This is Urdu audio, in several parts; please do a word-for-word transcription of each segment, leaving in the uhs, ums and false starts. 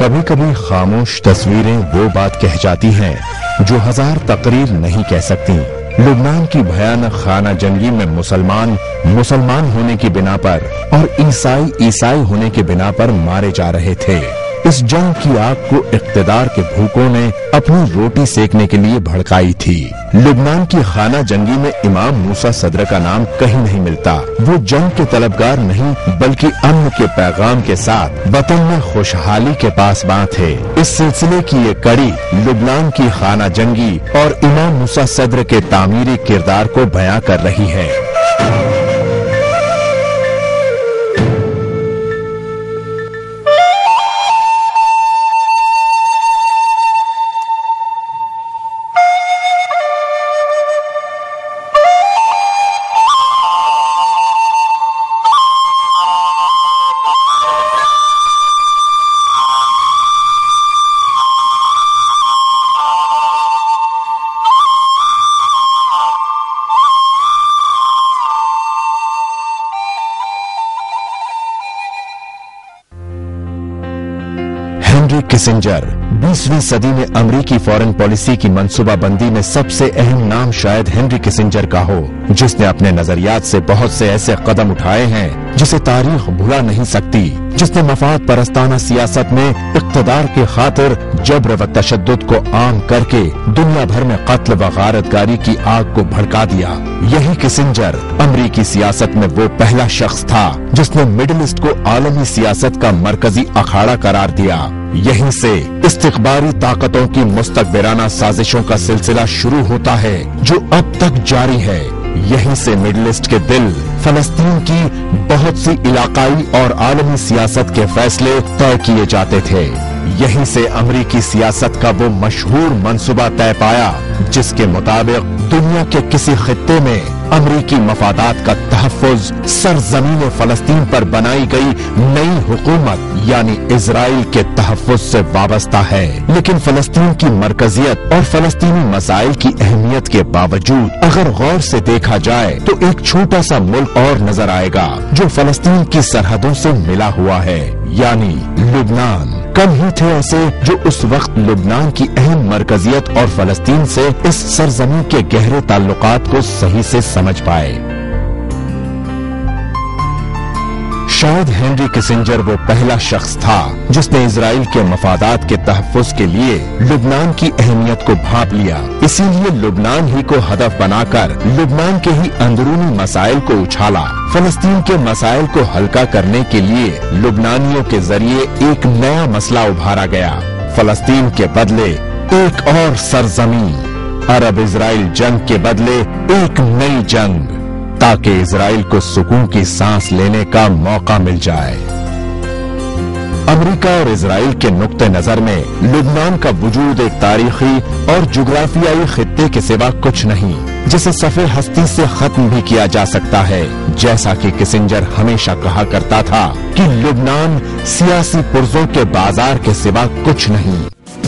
کبھی کبھی خاموش تصویریں وہ بات کہہ جاتی ہیں جو ہزار تقریر نہیں کہہ سکتی۔ لبنان کی بھیانک خانہ جنگی میں مسلمان مسلمان ہونے کی بنا پر اور عیسائی عیسائی ہونے کی بنا پر مارے جا رہے تھے۔ اس جنگ کی آگ کو اقتدار کے بھوکوں نے اپنی روٹی سیکنے کے لیے بھڑکائی تھی۔ لبنان کی خانہ جنگی میں امام موسیٰ صدر کا نام کہیں نہیں ملتا۔ وہ جنگ کے طلبگار نہیں بلکہ امن کے پیغام کے ساتھ وطن میں خوشحالی کے پاسباں تھے۔ اس سلسلے کی یہ کڑی لبنان کی خانہ جنگی اور امام موسیٰ صدر کے تعمیری کردار کو بیان کر رہی ہے۔ ہنری کسنجر بیسویں صدی میں امریکی فورن پالیسی کی منصوبہ بندی میں سب سے اہم نام شاید ہنری کسنجر کا ہو، جس نے اپنے نظریات سے بہت سے ایسے قدم اٹھائے ہیں جسے تاریخ بھلا نہیں سکتی، جس نے مفاد پرستانہ سیاست میں اقتدار کی خاطر جبر و تشدد کو عام کر کے دنیا بھر میں قتل و غارت گاری کی آگ کو بھڑکا دیا۔ یہی کسنجر امریکی سیاست میں وہ پہلا شخص تھا جس نے مڈل ایسٹ کو عالمی سیاست کا مرکزی اکھاڑا قرار دیا۔ یہیں سے استخباری طاقتوں کی مستکبرانہ سازشوں کا سلسلہ شروع ہوتا ہے جو اب تک جاری ہے۔ یہیں سے مڈل ایسٹ کے دل فلسطین کی بہت سی علاقائی اور عالمی سیاست کے فیصلے طے کیے جاتے تھے۔ یہیں سے امریکی سیاست کا وہ مشہور منصوبہ طے پایا جس کے مطابق دنیا کے کسی خطے میں امریکی مفادات کا تحفظ سرزمین فلسطین پر بنائی گئی نئی حکومت یعنی اسرائیل کے تحفظ سے وابستہ ہے۔ لیکن فلسطین کی مرکزیت اور فلسطینی مسائل کی اہمیت کے باوجود اگر غور سے دیکھا جائے تو ایک چھوٹا سا ملک اور نظر آئے گا جو فلسطین کی سرحدوں سے ملا ہوا ہے، یعنی لبنان۔ کم ہی تھے ایسے جو اس وقت لبنان کی اہم مرکزیت اور فلسطین سے اس سرزمین کے گہرے تعلقات کو صحیح سے سمجھ پائے۔ شاید ہنری کسنجر وہ پہلا شخص تھا جس نے اسرائیل کے مفادات کے تحفظ کے لیے لبنان کی اہمیت کو بھانپ لیا۔ اسی لیے لبنان ہی کو ہدف بنا کر لبنان کے ہی اندرونی مسائل کو اچھالا۔ فلسطین کے مسائل کو ہلکا کرنے کے لیے لبنانیوں کے ذریعے ایک نیا مسئلہ ابھارا گیا، فلسطین کے بدلے ایک اور سرزمین، عرب اسرائیل جنگ کے بدلے ایک نئی جنگ، تاکہ اسرائیل کو سکون کی سانس لینے کا موقع مل جائے۔ امریکہ اور اسرائیل کے نقطہ نظر میں لبنان کا وجود ایک تاریخی اور جغرافیائی خطے کے سوا کچھ نہیں جسے صفحے ہستی سے ختم بھی کیا جا سکتا ہے، جیسا کہ کسنجر ہمیشہ کہا کرتا تھا کہ لبنان سیاسی پرزوں کے بازار کے سوا کچھ نہیں۔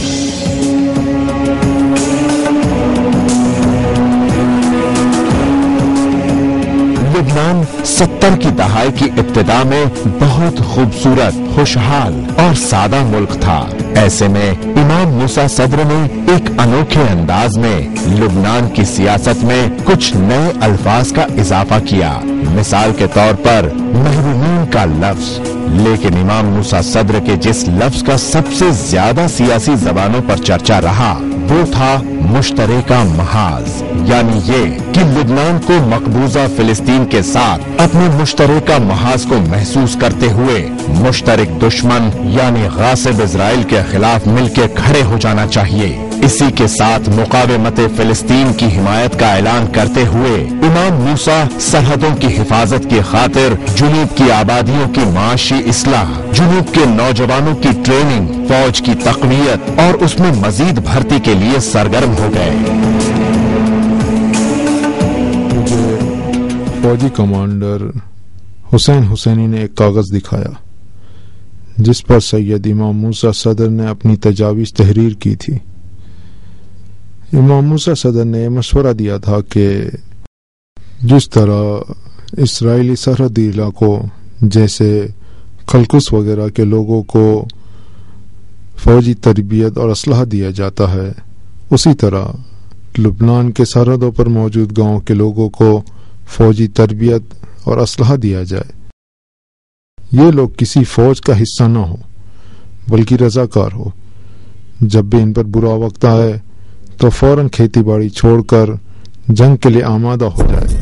لبنان ستر کی دہائی کی ابتدا میں بہت خوبصورت، خوشحال اور سادہ ملک تھا۔ ایسے میں امام موسیٰ صدر نے ایک انوکھے انداز میں لبنان کی سیاست میں کچھ نئے الفاظ کا اضافہ کیا، مثال کے طور پر محرومین کا لفظ۔ لیکن امام موسیٰ صدر کے جس لفظ کا سب سے زیادہ سیاسی زبانوں پر چرچا رہا وہ تھا مشترکہ محاذ، یعنی یہ کہ لبنان کو مقبوضہ فلسطین کے ساتھ اپنے مشترکہ محاذ کو محسوس کرتے ہوئے مشترک دشمن یعنی غاصب اسرائیل کے خلاف مل کے کھڑے ہو جانا چاہیے۔ اسی کے ساتھ مقاومت فلسطین کی حمایت کا اعلان کرتے ہوئے امام موسیٰ سرحدوں کی حفاظت کی خاطر جنوب کی آبادیوں کی معاشی اصلاح، جنوب کے نوجوانوں کی ٹریننگ، فوج کی تقویت اور اس میں مزید بھرتی کے لیے سرگرم ہو گئے۔ مجھے فوجی کمانڈر حسین حسینی نے ایک کاغذ دکھایا جس پر سید امام موسیٰ صدر نے اپنی تجاویز تحریر کی تھی۔ امام موسیٰ صدر نے مشورہ دیا تھا کہ جس طرح اسرائیلی سرحدی علاقوں جیسے قلقس وغیرہ کے لوگوں کو فوجی تربیت اور اسلحہ دیا جاتا ہے، اسی طرح لبنان کے سرحدوں پر موجود گاؤں کے لوگوں کو فوجی تربیت اور اسلحہ دیا جائے۔ یہ لوگ کسی فوج کا حصہ نہ ہو بلکہ رضاکار ہو۔ جب بھی ان پر برا وقت آئے تو فوراً کھیتی باڑی چھوڑ کر جنگ کے لیے آمادہ ہو جائے۔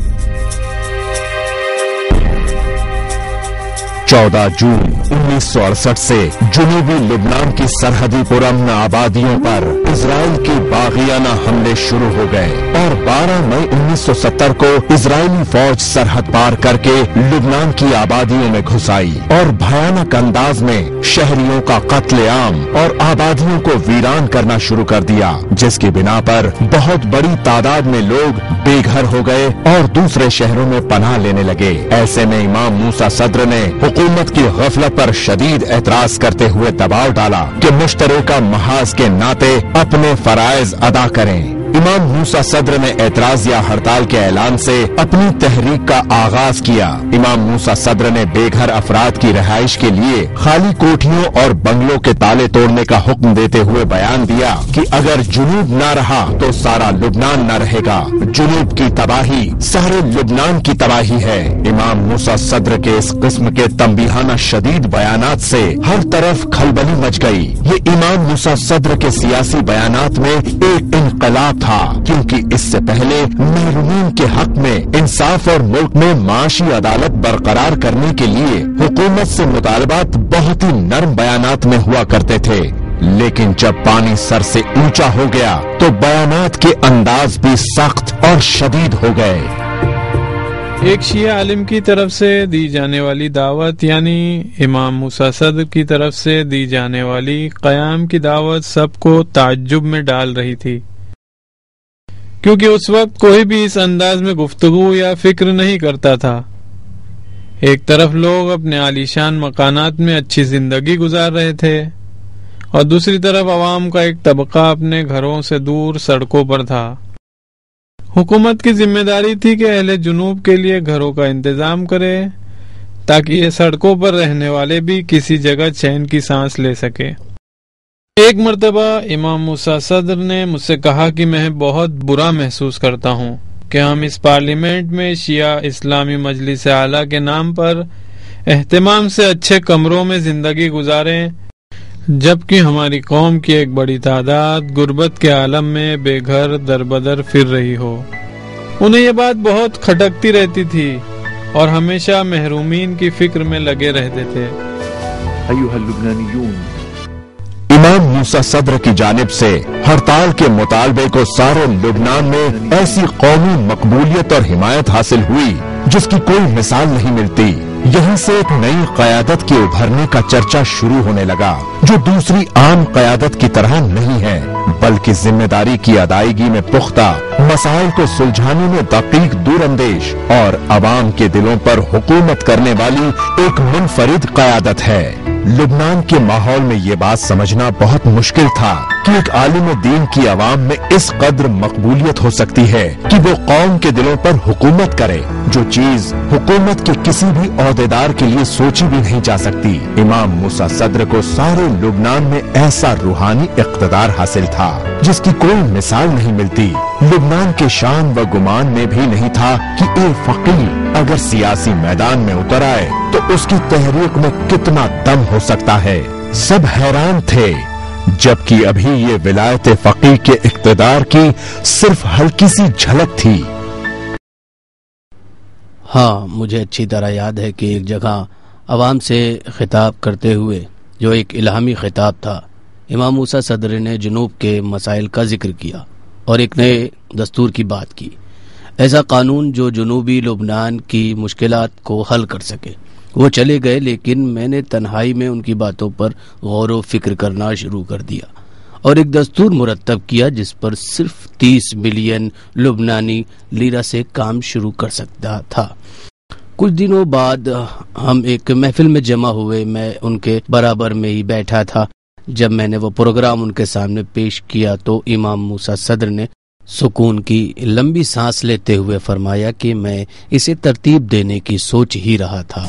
چودہ جون انیس سو اڑسٹھ سے جنوبی لبنان کی سرحدی پرامن آبادیوں پر اسرائیل کے باغیانہ حملے شروع ہو گئے اور بارہ مئی انیس سو ستر کو اسرائیلی فوج سرحد پار کر کے لبنان کی آبادیوں میں گھس آئی اور بھیانک انداز میں شہریوں کا قتل عام اور آبادیوں کو ویران کرنا شروع کر دیا، جس کی بنا پر بہت بڑی تعداد میں لوگ بے گھر ہو گئے اور دوسرے شہروں میں پناہ لینے لگے۔ ایسے میں امام موسیٰ صدر نے حکومت کی غفلت پر شدید اعتراض کرتے ہوئے دباؤ ڈالا کہ مشترکہ محاذ کے ناطے اپنے فرائض ادا کریں۔ امام موسیٰ صدر نے اعتراض یا ہڑتال کے اعلان سے اپنی تحریک کا آغاز کیا۔ امام موسیٰ صدر نے بے گھر افراد کی رہائش کے لیے خالی کوٹھیوں اور بنگلوں کے تالے توڑنے کا حکم دیتے ہوئے بیان دیا کہ اگر جنوب نہ رہا تو سارا لبنان نہ رہے گا، جنوب کی تباہی سارے لبنان کی تباہی ہے۔ امام موسیٰ صدر کے اس قسم کے تنبیہانہ شدید بیانات سے ہر طرف کھلبلی مچ گئی۔ یہ امام موسیٰ صدر کے سیاسی بیانات میں ایک انقلاب تھا، کیونکہ اس سے پہلے محرومین کے حق میں انصاف اور ملک میں معاشی عدالت برقرار کرنے کے لیے حکومت سے مطالبات بہت ہی نرم بیانات میں ہوا کرتے تھے، لیکن جب پانی سر سے اونچا ہو گیا تو بیانات کے انداز بھی سخت اور شدید ہو گئے۔ ایک شیعہ عالم کی طرف سے دی جانے والی دعوت یعنی امام موسیٰ صدر کی طرف سے دی جانے والی قیام کی دعوت سب کو تعجب میں ڈال رہی تھی، کیونکہ اس وقت کوئی بھی اس انداز میں گفتگو یا فکر نہیں کرتا تھا۔ ایک طرف لوگ اپنے عالیشان مکانات میں اچھی زندگی گزار رہے تھے اور دوسری طرف عوام کا ایک طبقہ اپنے گھروں سے دور سڑکوں پر تھا۔ حکومت کی ذمہ داری تھی کہ اہل جنوب کے لیے گھروں کا انتظام کرے تاکہ یہ سڑکوں پر رہنے والے بھی کسی جگہ چین کی سانس لے سکے۔ ایک مرتبہ امام موسیٰ صدر نے مجھ سے کہا کہ میں بہت برا محسوس کرتا ہوں کہ ہم اس پارلیمنٹ میں شیعہ اسلامی مجلس اعلیٰ کے نام پر اہتمام سے اچھے کمروں میں زندگی گزاریں، جبکہ ہماری قوم کی ایک بڑی تعداد غربت کے عالم میں بے گھر در بدر پھر رہی ہو۔ انہیں یہ بات بہت کھٹکتی رہتی تھی اور ہمیشہ محرومین کی فکر میں لگے رہتے تھے۔ ایھا اللبنانیون، امام موسیٰ صدر کی جانب سے ہڑتال کے مطالبے کو سارے لبنان میں ایسی قومی مقبولیت اور حمایت حاصل ہوئی جس کی کوئی مثال نہیں ملتی۔ یہیں سے ایک نئی قیادت کے ابھرنے کا چرچا شروع ہونے لگا، جو دوسری عام قیادت کی طرح نہیں ہے بلکہ ذمہ داری کی ادائیگی میں پختہ، مسائل کو سلجھانے میں دقیق دور اندیش اور عوام کے دلوں پر حکومت کرنے والی ایک منفرد قیادت ہے۔ لبنان کے ماحول میں یہ بات سمجھنا بہت مشکل تھا کہ ایک عالم دین کی عوام میں اس قدر مقبولیت ہو سکتی ہے کہ وہ قوم کے دلوں پر حکومت کرے، جو چیز حکومت کے کسی بھی عہدیدار کے لیے سوچی بھی نہیں جا سکتی۔ امام موسیٰ صدر کو سارے لبنان میں ایسا روحانی اقتدار حاصل تھا جس کی کوئی مثال نہیں ملتی۔ لبنان کے شان و گمان میں بھی نہیں تھا کہ ایک فقیہ اگر سیاسی میدان میں اتر آئے تو اس کی تحریک میں کتنا دم ہو سکتا ہے۔ سب حیران تھے، جبکہ ابھی یہ ولایت فقیہ کے اقتدار کی صرف ہلکی سی جھلک تھی۔ ہاں، مجھے اچھی طرح یاد ہے کہ ایک جگہ عوام سے خطاب کرتے ہوئے، جو ایک الہامی خطاب تھا، امام موسیٰ صدر نے جنوب کے مسائل کا ذکر کیا اور ایک نئے دستور کی بات کی، ایسا قانون جو جنوبی لبنان کی مشکلات کو حل کر سکے۔ وہ چلے گئے، لیکن میں نے تنہائی میں ان کی باتوں پر غور و فکر کرنا شروع کر دیا اور ایک دستور مرتب کیا جس پر صرف تیس ملین لبنانی لیرہ سے کام شروع کر سکتا تھا۔ کچھ دنوں بعد ہم ایک محفل میں جمع ہوئے، میں ان کے برابر میں ہی بیٹھا تھا۔ جب میں نے وہ پروگرام ان کے سامنے پیش کیا تو امام موسیٰ صدر نے سکون کی لمبی سانس لیتے ہوئے فرمایا کہ میں اسے ترتیب دینے کی سوچ ہی رہا تھا۔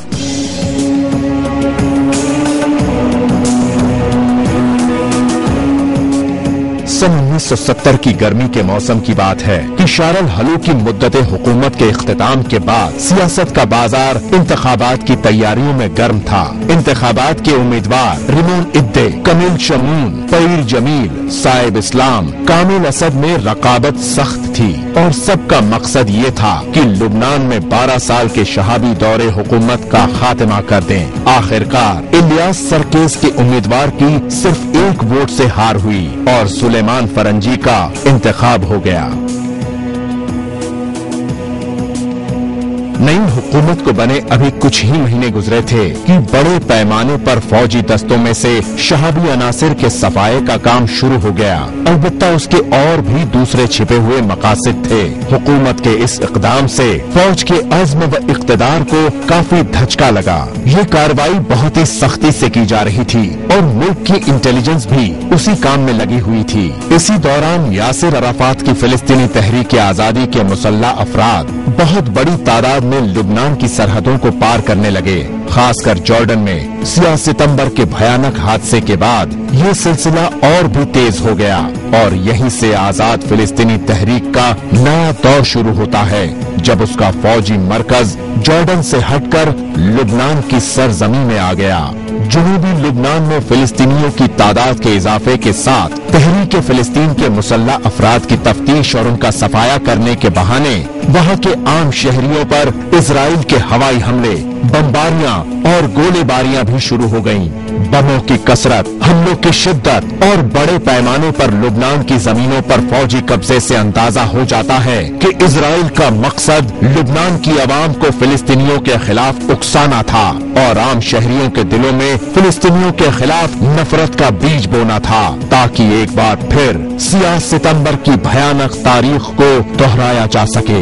सन उन्नीस सौ सत्तर की गर्मी के मौसम की बात है कि शारल हलू की मुद्दत हुकूमत के इख्तिताम के बाद सियासत का बाजार इंतखाबात की तैयारियों में गर्म था। इंतखाबात के उम्मीदवार रिमोन इद्दे, कमील शमून, पईर जमील, साइब इस्लाम, कामिल असद में रकाबत सख्त थी और सबका मकसद ये था कि लुबनान में बारह साल के शहाबी दौरे हुकूमत का खात्मा कर दें। आखिरकार इलियास सरकेस के उम्मीदवार की सिर्फ एक वोट से हार हुई और सुलेमान फरंजी का इंतखाब हो गया। नई हुकूमत को बने अभी कुछ ही महीने गुजरे थे कि बड़े पैमाने पर फौजी दस्तों में से शहाबी अनासिर के सफाये का काम शुरू हो गया। अलबत्ता उसके और भी दूसरे छिपे हुए मकासद थे। हुकूमत के इस इक़दाम से फौज के अज़्म व इक़्तिदार को काफी धचका लगा। ये कार्रवाई बहुत ही सख्ती से की जा रही थी और मुल्क की इंटेलिजेंस भी उसी काम में लगी हुई थी। इसी दौरान यासिर अराफात की फिलिस्तीनी तहरीक आजादी के मुसल्लह अफराद बहुत बड़ी तादाद में लुबनान की सरहदों को पार करने लगे। खासकर जॉर्डन में सियाह सितंबर के भयानक हादसे के बाद ये सिलसिला और भी तेज हो गया और यहीं से आजाद फिलिस्तीनी तहरीक का नया दौर शुरू होता है, जब उसका फौजी मरकज जॉर्डन से हटकर लुबनान की सरजमी में आ गया। जनूबी लुबनान में फिलिस्तीनियों की तादाद के इजाफे के साथ तहरीक फिलिस्तीन के मुसल्लह अफराद की तफ्तीश और उनका सफाया करने के बहाने वहाँ के आम शहरियों पर इजराइल के हवाई हमले, बमबारियां और गोलीबारियां भी शुरू हो गईं। बमों की कसरत, हमलों की शिद्दत और बड़े पैमाने पर लुबनान की जमीनों पर फौजी कब्जे से अंदाजा हो जाता है कि इजराइल का मकसद लुबनान की आवाम को फिलिस्तीनियों के खिलाफ उकसाना था और आम शहरियों के दिलों में फिलिस्तीनियों के खिलाफ नफरत का बीज बोना था, ताकि एक बार फिर सियाह सितंबर की भयानक तारीख को दोहराया जा सके।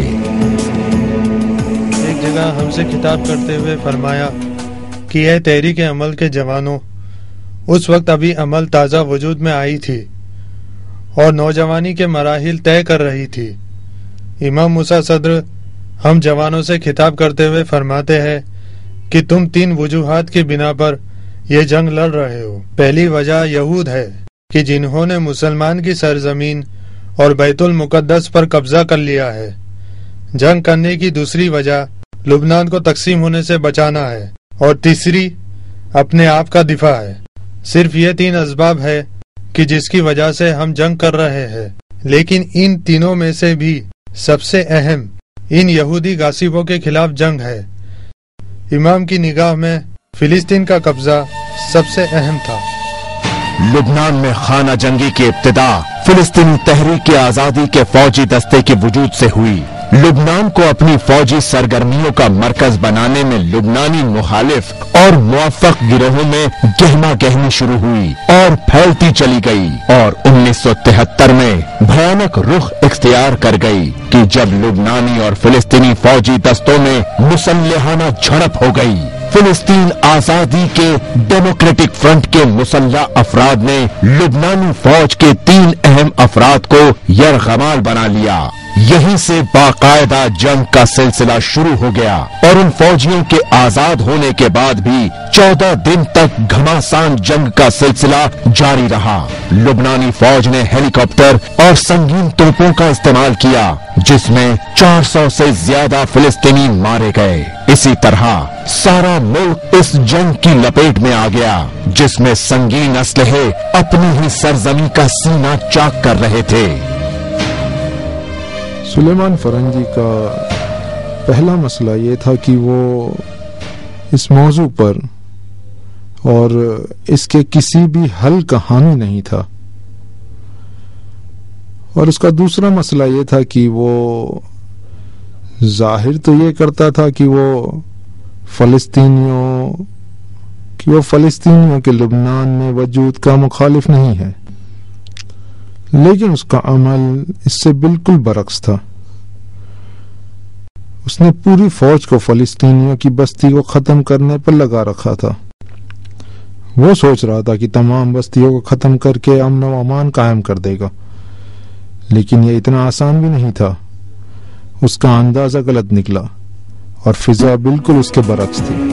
एक जगह हमसे खिताब करते हुए फरमाया कि यह तहरीक अमल के जवानों, उस वक्त अभी अमल ताज़ा वजूद में आई थी और नौजवानी के मराहिल तय कर रही थी। इमाम मूसा सदर हम जवानों से खिताब करते हुए फरमाते हैं कि तुम तीन वजूहात की बिना पर यह जंग लड़ रहे हो। पहली वजह यहूद है कि जिन्होंने मुसलमान की सरजमीन और बैतुल मुकद्दस पर कब्जा कर लिया है। जंग करने की दूसरी वजह लुबनान को तकसीम होने से बचाना है और तीसरी अपने आप का दिफा है। सिर्फ ये तीन असबाब है कि जिसकी वजह से हम जंग कर रहे हैं, लेकिन इन तीनों में से भी सबसे अहम इन यहूदी गासिबों के खिलाफ जंग है। इमाम की निगाह में फिलिस्तीन का कब्जा सबसे अहम था। लुबनान में खाना जंगी की इब्तिदा फिलिस्तीनी तहरीक आजादी के फौजी दस्ते के वजूद से हुई। लुबनान को अपनी फौजी सरगर्मियों का मरकज बनाने में लुबनानी मुखालिफ और मुआफ़क़ गिरोहों में गहमा गहमी शुरू हुई और फैलती चली गई और उन्नीस सौ तिहत्तर में भयानक रुख इख्तियार कर गई कि जब लुबनानी और फिलिस्तीनी फौजी दस्तों में मुसल्लहाना झड़प हो गई। फिलिस्तीन आजादी के डेमोक्रेटिक फ्रंट के मुसल्लह अफराद ने लुबनानी फौज के तीन अहम अफराद को यरगमाल बना लिया। यहीं से बाकायदा जंग का सिलसिला शुरू हो गया और उन फौजियों के आजाद होने के बाद भी चौदह दिन तक घमासान जंग का सिलसिला जारी रहा। लुबनानी फौज ने हेलीकॉप्टर और संगीन तोपों का इस्तेमाल किया, जिसमें चार सौ से ज्यादा फिलिस्तीनी मारे गए। इसी तरह सारा मुल्क इस जंग की लपेट में आ गया, जिसमें संगीन असलहे अपनी ही सरजमी का सीना चाक कर रहे थे। सुलेमान फरंजी का पहला मसला ये था कि वो इस मौजू पर और इसके किसी भी हल का हामी नहीं था, और उसका दूसरा मसला ये था कि वो जाहिर तो ये करता था कि वो फलस्तीनियों कि वो फलस्तीनियों के लुबनान में वजूद का मुखालिफ नहीं है, लेकिन उसका अमल इससे बिल्कुल बरक्स था। उसने पूरी फौज को फलस्तीनियों की बस्ती को खत्म करने पर लगा रखा था। वो सोच रहा था कि तमाम बस्तियों को खत्म करके अमन व अमान कायम कर देगा, लेकिन ये इतना आसान भी नहीं था। उसका अंदाजा गलत निकला और फिजा बिल्कुल उसके बरक्स थी।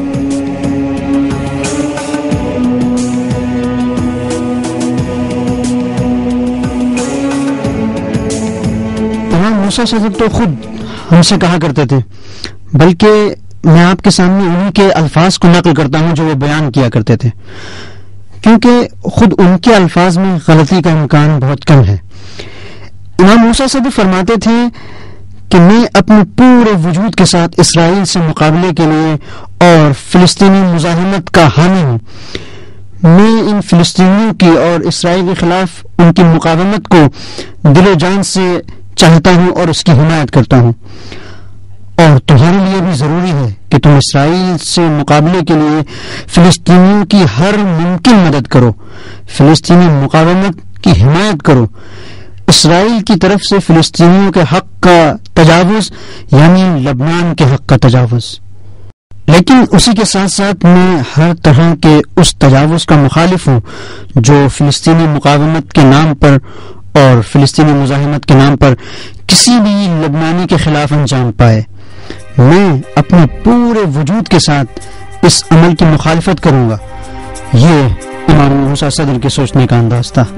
موسیٰ صدر تو خود ہم سے کہا کرتے تھے، بلکہ میں آپ کے سامنے انہی کے الفاظ کو نقل کرتا ہوں جو وہ بیان کیا کرتے تھے، کیونکہ خود ان کے الفاظ میں غلطی کا امکان بہت کم ہے۔ امام موسیٰ صدر فرماتے تھے کہ میں اپنے پورے وجود کے ساتھ اسرائیل سے مقابلے کے لیے اور فلسطینی مزاحمت کا حامی ہوں۔ میں ان فلسطینیوں کی اور اسرائیل کے خلاف ان کی مقاومت کو دل و جان سے چاہتا ہوں اور اس کی حمایت کرتا ہوں، اور تمہارے لیے بھی ضروری ہے کہ تم اسرائیل سے مقابلے کے لیے فلسطینیوں کی ہر ممکن مدد کرو، فلسطینی مقاومت کی حمایت کرو۔ اسرائیل کی طرف سے فلسطینیوں کے حق کا تجاوز یعنی لبنان کے حق کا تجاوز، لیکن اسی کے ساتھ ساتھ میں ہر طرح کے اس تجاوز کا مخالف ہوں جو فلسطینی مقاومت کے نام پر اور فلسطینی مزاحمت کے نام پر کسی بھی لبنانی کے خلاف انجام پائے۔ میں اپنے پورے وجود کے ساتھ اس عمل کی مخالفت کروں گا۔ یہ امام موسیٰ صدر کے سوچنے کا انداز تھا۔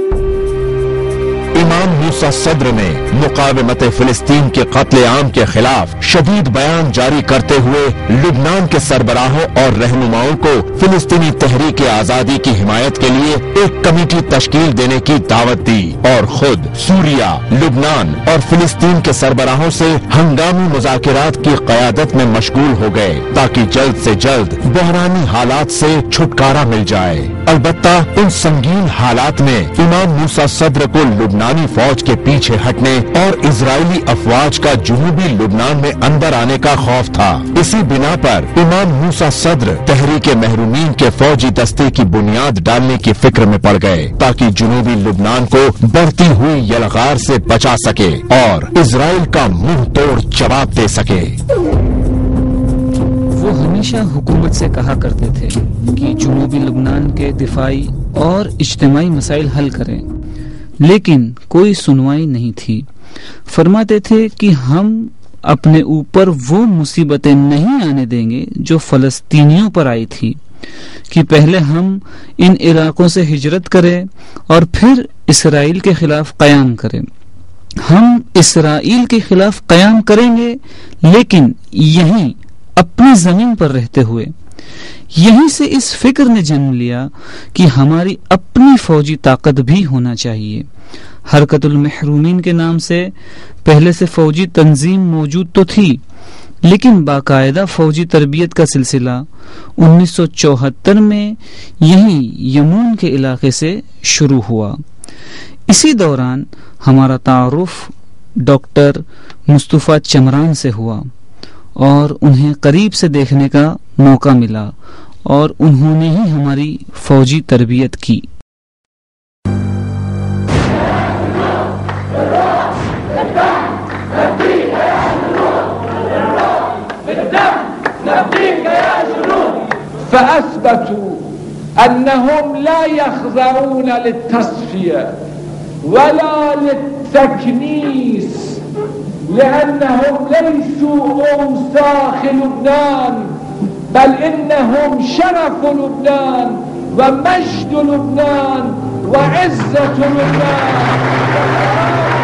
امام موسیٰ صدر نے مقاومت فلسطین کے قتل عام کے خلاف شدید بیان جاری کرتے ہوئے لبنان کے سربراہوں اور رہنماؤں کو فلسطینی تحریک آزادی کی حمایت کے لیے ایک کمیٹی تشکیل دینے کی دعوت دی اور خود سوریہ، لبنان اور فلسطین کے سربراہوں سے ہنگامی مذاکرات کی قیادت میں مشغول ہو گئے تاکہ جلد سے جلد بحرانی حالات سے چھٹکارا مل جائے۔ البتہ ان سنگین حالات میں امام موسیٰ صدر کو لبنانی فوج کے پیچھے ہٹنے اور اسرائیلی افواج کا جنوبی لبنان میں اندر آنے کا خوف تھا۔ اسی بنا پر امام موسیٰ صدر تحریک محرومین کے فوجی دستے کی بنیاد ڈالنے کی فکر میں پڑ گئے تاکہ جنوبی لبنان کو بڑھتی ہوئی یلغار سے بچا سکے اور اسرائیل کا منہ توڑ جواب دے سکے۔ وہ ہمیشہ حکومت سے کہا کرتے تھے کہ جنوبی لبنان کے دفاعی اور اجتماعی مسائل حل کریں، لیکن کوئی سنوائی نہیں تھی۔ فرماتے تھے کہ ہم اپنے اوپر وہ مصیبتیں نہیں آنے دیں گے جو فلسطینیوں پر آئی تھی، کہ پہلے ہم ان علاقوں سے ہجرت کریں اور پھر اسرائیل کے خلاف قیام کریں۔ ہم اسرائیل کے خلاف قیام کریں گے، لیکن یہیں اپنی زمین پر رہتے ہوئے۔ یہیں سے اس فکر نے جنم لیا کہ ہماری اپنی فوجی طاقت بھی ہونا چاہیے۔ حرکت المحرومین کے نام سے پہلے سے فوجی تنظیم موجود تو تھی، لیکن باقاعدہ فوجی تربیت کا سلسلہ انیس سو چوہتر میں یہیں یمون کے علاقے سے شروع ہوا۔ اسی دوران ہمارا تعارف ڈاکٹر مصطفیٰ چمران سے ہوا اور انہیں قریب سے دیکھنے کا موقع ملا، اور انہوں نے ہی ہماری فوجی تربیت کی۔ فأثبتوا أنهم لا يخضعون للتصفية ولا للتكنيس، لأنهم ليسوا أوساخ لبنان، بل إنهم شرف لبنان ومجد لبنان وعزة لبنان۔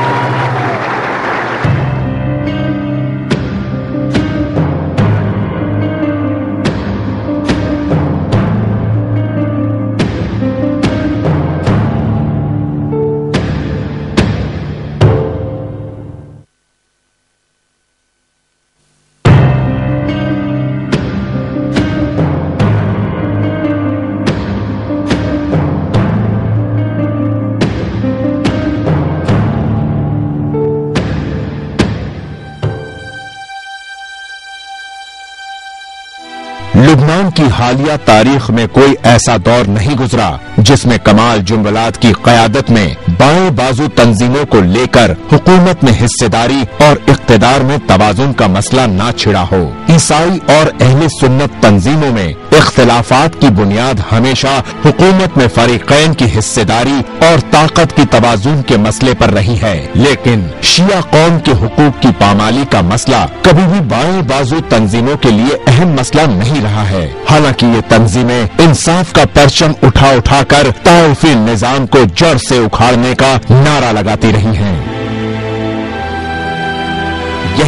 لبنان کی حالیہ تاریخ میں کوئی ایسا دور نہیں گزرا جس میں کمال جملات کی قیادت میں بائیں بازو تنظیموں کو لے کر حکومت میں حصے داری اور اقتدار میں توازن کا مسئلہ نہ چھڑا ہو۔ عیسائی اور اہل سنت تنظیموں میں اختلافات کی بنیاد ہمیشہ حکومت میں فریقین کی حصے داری اور طاقت کی توازن کے مسئلے پر رہی ہے، لیکن شیعہ قوم کے حقوق کی پامالی کا مسئلہ کبھی بھی بائیں بازو تنظیموں کے لیے اہم مسئلہ نہیں رہا ہے، حالانکہ یہ تنظیمیں انصاف کا پرچم اٹھا اٹھا کر طائفی نظام کو جڑ سے اکھاڑنے کا نعرہ لگاتی رہی ہیں۔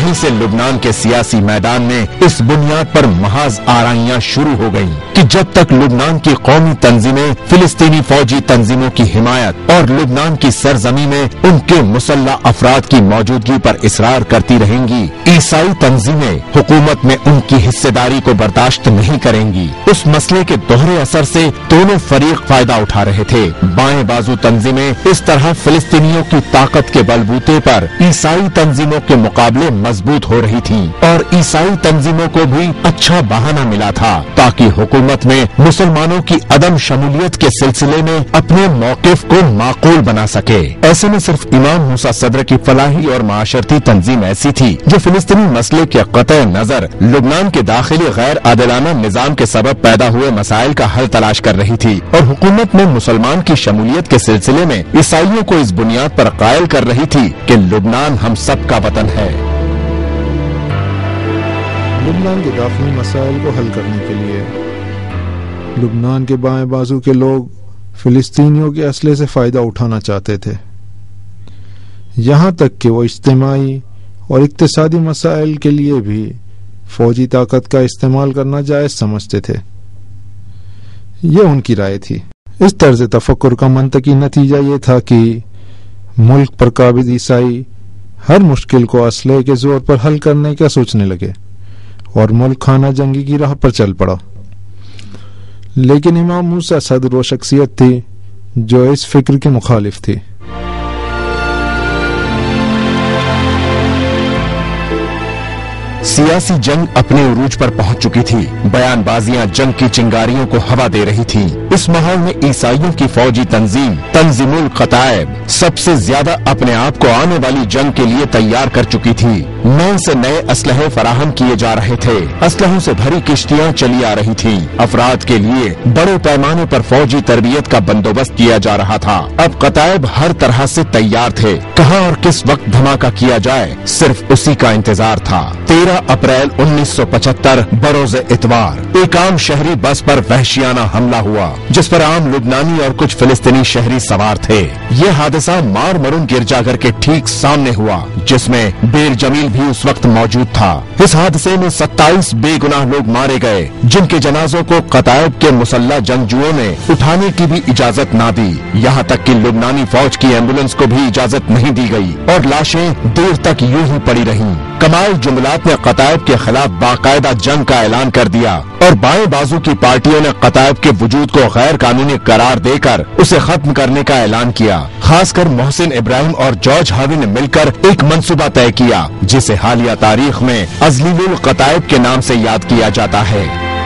وہیں سے لبنان کے سیاسی میدان میں اس بنیاد پر محض آرائیاں شروع ہو گئیں کہ جب تک لبنان کی قومی تنظیمیں فلسطینی فوجی تنظیموں کی حمایت اور لبنان کی سرزمین میں ان کے مسلح افراد کی موجودگی پر اصرار کرتی رہیں گی، عیسائی تنظیمیں حکومت میں ان کی حصے داری کو برداشت نہیں کریں گی۔ اس مسئلے کے دوہرے اثر سے دونوں فریق فائدہ اٹھا رہے تھے۔ بائیں بازو تنظیمیں اس طرح فلسطینیوں کی طاقت کے بلبوتے پر عیسائی تنظیموں کے مقابلے مضبوط ہو رہی تھیں، اور عیسائی تنظیموں کو بھی اچھا بہانہ ملا تھا تاکہ حکومت میں مسلمانوں کی عدم شمولیت کے سلسلے میں اپنے موقف کو معقول بنا سکے۔ ایسے میں صرف امام موسیٰ صدر کی فلاحی اور معاشرتی تنظیم ایسی تھی جو فلسطینی مسئلے کے قطع نظر لبنان کے داخلی غیر عادلانہ نظام کے سبب پیدا ہوئے مسائل کا حل تلاش کر رہی تھی، اور حکومت میں مسلمان کی شمولیت کے سلسلے میں عیسائیوں کو اس بنیاد پر قائل کر رہی تھی کہ لبنان ہم سب کا وطن ہے۔ لبنان کے داخلی مسائل کو حل کرنے کے لیے لبنان کے بائیں بازو کے لوگ فلسطینیوں کے اسلحے سے فائدہ اٹھانا چاہتے تھے، یہاں تک کہ وہ اجتماعی اور اقتصادی مسائل کے لیے بھی فوجی طاقت کا استعمال کرنا جائز سمجھتے تھے۔ یہ ان کی رائے تھی۔ اس طرز تفکر کا منطقی نتیجہ یہ تھا کہ ملک پر قابض عیسائی ہر مشکل کو اسلحے کے زور پر حل کرنے کا سوچنے لگے اور ملک خانہ جنگی کی راہ پر چل پڑا۔ لیکن امام موسیٰ صدر وہ شخصیت تھی جو اس فکر کی مخالف تھی۔ سیاسی جنگ اپنے عروج پر پہنچ چکی تھی، بیان بازیاں جنگ کی چنگاریوں کو ہوا دے رہی تھیں۔ اس ماحول میں عیسائیوں کی فوجی تنظیم تنظیم القتائب سب سے زیادہ اپنے آپ کو آنے والی جنگ کے لیے تیار کر چکی تھی۔ نئے سے نئے اسلحے فراہم کیے جا رہے تھے، اسلحوں سے بھری کشتیاں چلی آ رہی تھیں، افراد کے لیے بڑے پیمانے پر فوجی تربیت کا بندوبست کیا جا رہا تھا۔ اب قتائب ہر طرح سے تیار تھے، کہاں اور کس وقت دھماکہ کیا جائے صرف اسی کا انتظار تھا۔ تیرہ اپریل انیس سو پچہتر بروز اتوار ایک عام شہری بس پر وحشیانہ حملہ ہوا جس پر عام لبنانی اور کچھ فلسطینی شہری سوار تھے۔ یہ حادثہ مار مرون گرجا گھر کے ٹھیک سامنے ہوا جس میں بیر جمیل بھی اس وقت موجود تھا۔ اس حادثے میں ستائیس بے گناہ لوگ مارے گئے جن کے جنازوں کو قتائب کے مسلح جنگجوؤں نے اٹھانے کی بھی اجازت نہ دی، یہاں تک کہ لبنانی فوج کی ایمبولینس کو بھی اجازت نہیں دی گئی اور لاشیں دیر تک یوں ہی پڑی رہیں۔ کمال جملات نے قتائب کے خلاف باقاعدہ جنگ کا اعلان کر دیا اور بائیں بازو کی پارٹیوں نے قتائب کے وجود کو غیر قانونی قرار دے کر اسے ختم کرنے کا اعلان کیا۔ خاص کر محسن ابراہیم اور جارج ہاوی نے مل کر ایک منصوبہ طے کیا جسے حالیہ تاریخ میں ازلیل القتائب کے نام سے یاد کیا جاتا ہے۔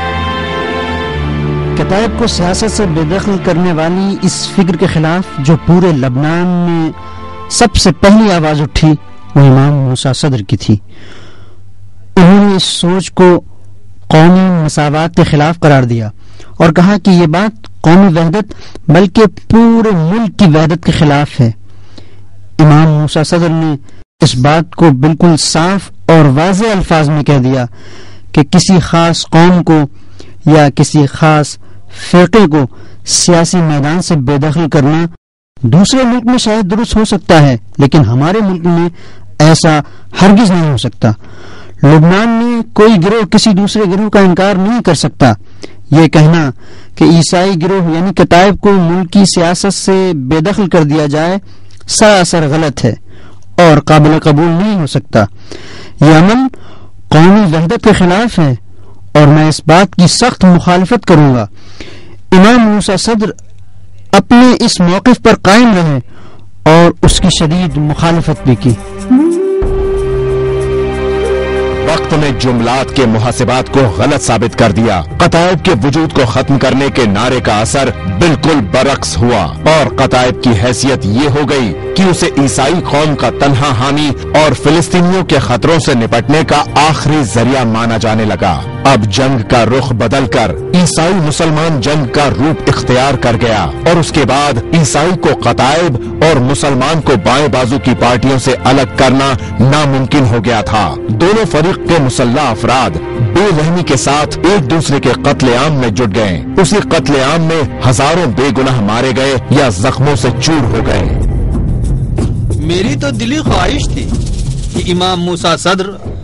قتائب کو سیاست سے بے دخل کرنے والی اس فکر کے خلاف جو پورے لبنان میں سب سے پہلی آواز اٹھی وہ امام موسیٰ صدر کی تھی۔ انہوں نے اس سوچ کو قومی مساوات کے خلاف قرار دیا اور کہا کہ یہ بات قومی وحدت بلکہ پورے ملک کی وحدت کے خلاف ہے۔ امام موسیٰ صدر نے اس بات کو بالکل صاف اور واضح الفاظ میں کہہ دیا کہ کسی خاص قوم کو یا کسی خاص فرقے کو سیاسی میدان سے بے دخل کرنا دوسرے ملک میں شاید درست ہو سکتا ہے، لیکن ہمارے ملک میں ایسا ہرگز نہیں ہو سکتا۔ لبنان میں کوئی گروہ کسی دوسرے گروہ کا انکار نہیں کر سکتا۔ یہ کہنا کہ عیسائی گروہ یعنی قتائب کو ملکی سیاست سے بے دخل کر دیا جائے سراسر غلط ہے اور قابل قبول نہیں ہو سکتا۔ یہ عمل قومی وحدت کے خلاف ہے اور میں اس بات کی سخت مخالفت کروں گا۔ امام موسیٰ صدر اپنے اس موقف پر قائم رہے اور اس کی شدید مخالفت بھی کی۔ وقت نے جملات کے محاسبات کو غلط ثابت کر دیا۔ قتائب کے وجود کو ختم کرنے کے نعرے کا اثر بالکل برعکس ہوا اور قتائب کی حیثیت یہ ہو گئی کہ اسے عیسائی قوم کا تنہا حامی اور فلسطینیوں کے خطروں سے نپٹنے کا آخری ذریعہ مانا جانے لگا۔ اب جنگ کا رخ بدل کر عیسائی مسلمان جنگ کا روپ اختیار کر گیا اور اس کے بعد عیسائی کو قتائب اور مسلمان کو بائیں بازو کی پارٹیوں سے الگ کرنا ناممکن ہو گیا تھا۔ دونوں فریق کے مسلح افراد بے رحمی کے ساتھ ایک دوسرے کے قتل عام میں جٹ گئے۔ اسی قتل عام میں ہزاروں بے گناہ مارے گئے یا زخموں سے چور ہو گئے۔ میری تو دلی خواہش تھی کہ امام موسیٰ صدر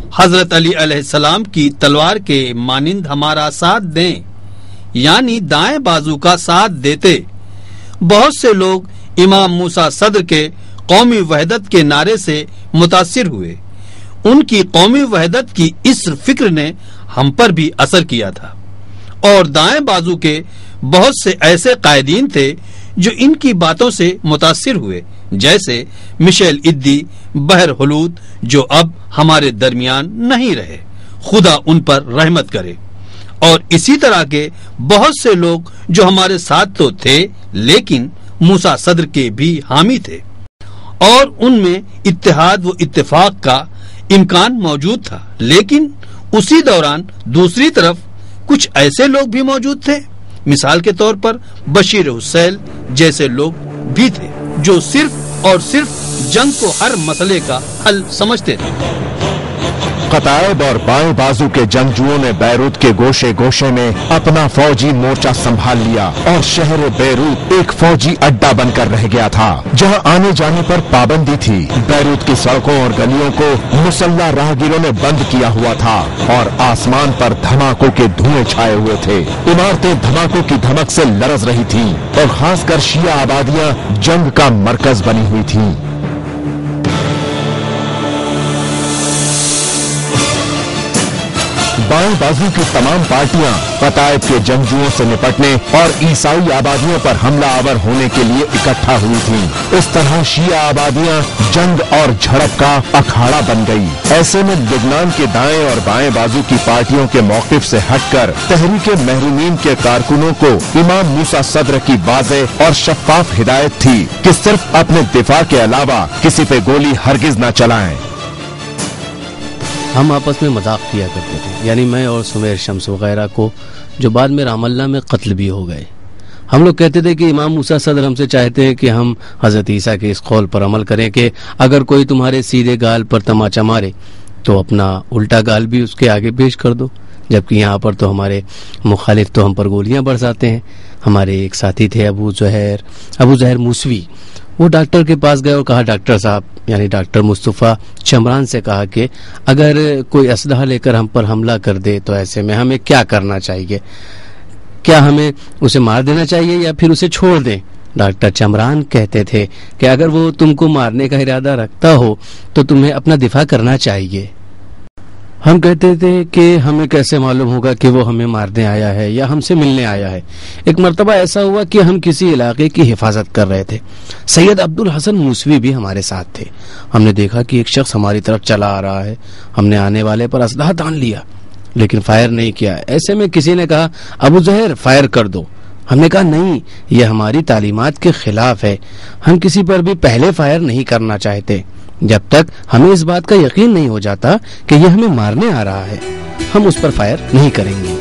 حضرت علی علیہ السلام کی تلوار کے مانند ہمارا ساتھ دیں، یعنی دائیں بازو کا ساتھ دیتے۔ بہت سے لوگ امام موسیٰ صدر کے قومی وحدت کے نعرے سے متاثر ہوئے۔ ان کی قومی وحدت کی اس فکر نے ہم پر بھی اثر کیا تھا، اور دائیں بازو کے بہت سے ایسے قائدین تھے جو ان کی باتوں سے متاثر ہوئے، جیسے مشیل ادی، بہر حلود، جو اب ہمارے درمیان نہیں رہے، خدا ان پر رحمت کرے، اور اسی طرح کے بہت سے لوگ جو ہمارے ساتھ تو تھے لیکن موسیٰ صدر کے بھی حامی تھے، اور ان میں اتحاد و اتفاق کا امکان موجود تھا۔ لیکن اسی دوران دوسری طرف کچھ ایسے لوگ بھی موجود تھے، مثال کے طور پر بشیر حسین جیسے لوگ بھی تھے جو صرف اور صرف جنگ کو ہر مسئلے کا حل سمجھتے تھے۔ قطائب اور بائیں بازو کے جنگجوؤں نے بیروت کے گوشے گوشے میں اپنا فوجی مورچہ سنبھال لیا اور شہر بیروت ایک فوجی اڈا بن کر رہ گیا تھا جہاں آنے جانے پر پابندی تھی۔ بیروت کی سڑکوں اور گلیوں کو مسلح راہگیروں نے بند کیا ہوا تھا اور آسمان پر دھماکوں کے دھوئیں چھائے ہوئے تھے۔ عمارتیں دھماکوں کی دھمک سے لرز رہی تھیں اور خاص کر شیعہ آبادیاں جنگ کا مرکز بنی ہوئی تھیں۔ بائیں بازو کی تمام پارٹیاں قطائب کے جنگجوؤں سے نپٹنے اور عیسائی آبادیوں پر حملہ آور ہونے کے لیے اکٹھا ہوئی تھیں۔ اس طرح شیعہ آبادیاں جنگ اور جھڑپ کا اکھاڑا بن گئی۔ ایسے میں لبنان کے دائیں اور بائیں بازو کی پارٹیوں کے موقف سے ہٹ کر تحریک محرومین کے کارکنوں کو امام موسیٰ صدر کی واضح اور شفاف ہدایت تھی کہ صرف اپنے دفاع کے علاوہ کسی پہ گولی ہرگز نہ چلائیں۔ ہم آپس میں مذاق کیا کرتے تھے، یعنی میں اور سمیر شمس وغیرہ کو، جو بعد میں رام اللہ میں قتل بھی ہو گئے۔ ہم لوگ کہتے تھے کہ امام موسیٰ صدر ہم سے چاہتے ہیں کہ ہم حضرت عیسیٰ کے اس قول پر عمل کریں کہ اگر کوئی تمہارے سیدھے گال پر تماچا مارے تو اپنا الٹا گال بھی اس کے آگے پیش کر دو، جبکہ یہاں پر تو ہمارے مخالف تو ہم پر گولیاں برساتے ہیں۔ ہمارے ایک ساتھی تھے ابو زہیر ابو زہیر موسوی، وہ ڈاکٹر کے پاس گئے اور کہا ڈاکٹر صاحب یعنی ڈاکٹر مصطفیٰ چمران سے کہا کہ اگر کوئی اسلحہ لے کر ہم پر حملہ کر دے تو ایسے میں ہمیں کیا کرنا چاہیے؟ کیا ہمیں اسے مار دینا چاہیے یا پھر اسے چھوڑ دیں؟ ڈاکٹر چمران کہتے تھے کہ اگر وہ تم کو مارنے کا ارادہ رکھتا ہو تو تمہیں اپنا دفاع کرنا چاہیے۔ ہم کہتے تھے کہ ہمیں کیسے معلوم ہوگا کہ وہ ہمیں مارنے آیا ہے یا ہم سے ملنے آیا ہے۔ ایک مرتبہ ایسا ہوا کہ ہم کسی علاقے کی حفاظت کر رہے تھے، سید عبد الحسن موسوی بھی ہمارے ساتھ تھے۔ ہم نے دیکھا کہ ایک شخص ہماری طرف چلا آ رہا ہے، ہم نے آنے والے پر اسلحہ تان لیا لیکن فائر نہیں کیا۔ ایسے میں کسی نے کہا ابو زہر فائر کر دو۔ ہم نے کہا نہیں، یہ ہماری تعلیمات کے خلاف ہے، ہم کسی پر بھی پہلے فائر نہیں کرنا چاہتے جب تک ہمیں اس بات کا یقین نہیں ہو جاتا کہ یہ ہمیں مارنے آ رہا ہے، ہم اس پر فائر نہیں کریں گے۔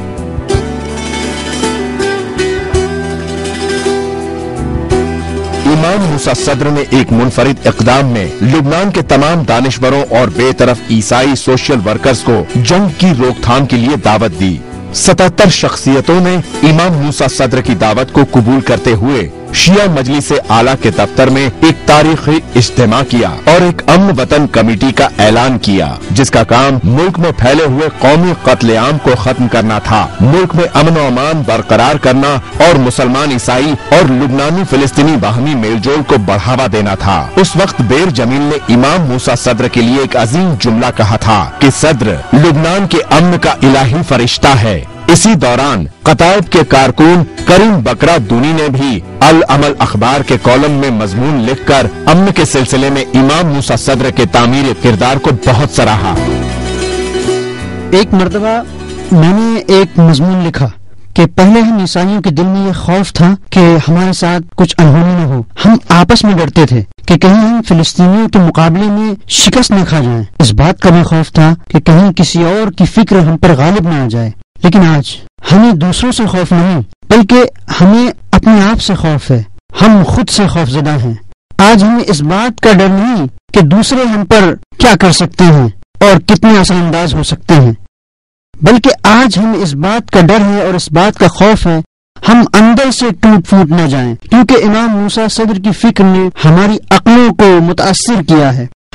امام موسیٰ صدر نے ایک منفرد اقدام میں لبنان کے تمام دانشوروں اور بے طرف عیسائی سوشل ورکرز کو جنگ کی روک تھام کے لیے دعوت دی۔ ستہتر شخصیتوں نے امام موسیٰ صدر کی دعوت کو قبول کرتے ہوئے شیعہ مجلس اعلیٰ کے دفتر میں ایک تاریخی اجتماع کیا اور ایک امن وطن کمیٹی کا اعلان کیا جس کا کام ملک میں پھیلے ہوئے قومی قتل عام کو ختم کرنا تھا، ملک میں امن و امان برقرار کرنا اور مسلمان عیسائی اور لبنانی فلسطینی باہمی میل جول کو بڑھاوا دینا تھا۔ اس وقت بیر جمیل نے امام موسیٰ صدر کے لیے ایک عظیم جملہ کہا تھا کہ صدر لبنان کے امن کا الہی فرشتہ ہے۔ اسی دوران قطائب کے کارکن کریم بکرا دونی نے بھی العمل اخبار کے کالم میں مضمون لکھ کر امن کے سلسلے میں امام موسیٰ صدر کے تعمیر کردار کو بہت سراہا۔ ایک مرتبہ میں نے ایک مضمون لکھا کہ پہلے ہم عیسائیوں کے دل میں یہ خوف تھا کہ ہمارے ساتھ کچھ انہونی نہ ہو، ہم آپس میں ڈرتے تھے کہ کہیں ہم فلسطینیوں کے مقابلے میں شکست نہ کھا جائیں۔ اس بات کا بھی خوف تھا کہ کہیں کسی اور کی فکر ہم پر غالب نہ آ جائے۔ لیکن آج ہمیں دوسروں سے خوف نہیں بلکہ ہمیں اپنے آپ سے خوف ہے، ہم خود سے خوف زدہ ہیں۔ آج ہمیں اس بات کا ڈر نہیں کہ دوسرے ہم پر کیا کر سکتے ہیں اور کتنے اثر انداز ہو سکتے ہیں، بلکہ آج ہمیں اس بات کا ڈر ہے اور اس بات کا خوف ہے ہم اندر سے ٹوٹ پھوٹ نہ جائیں، کیونکہ امام موسیٰ صدر کی فکر نے ہماری عقلوں کو متاثر کیا ہے،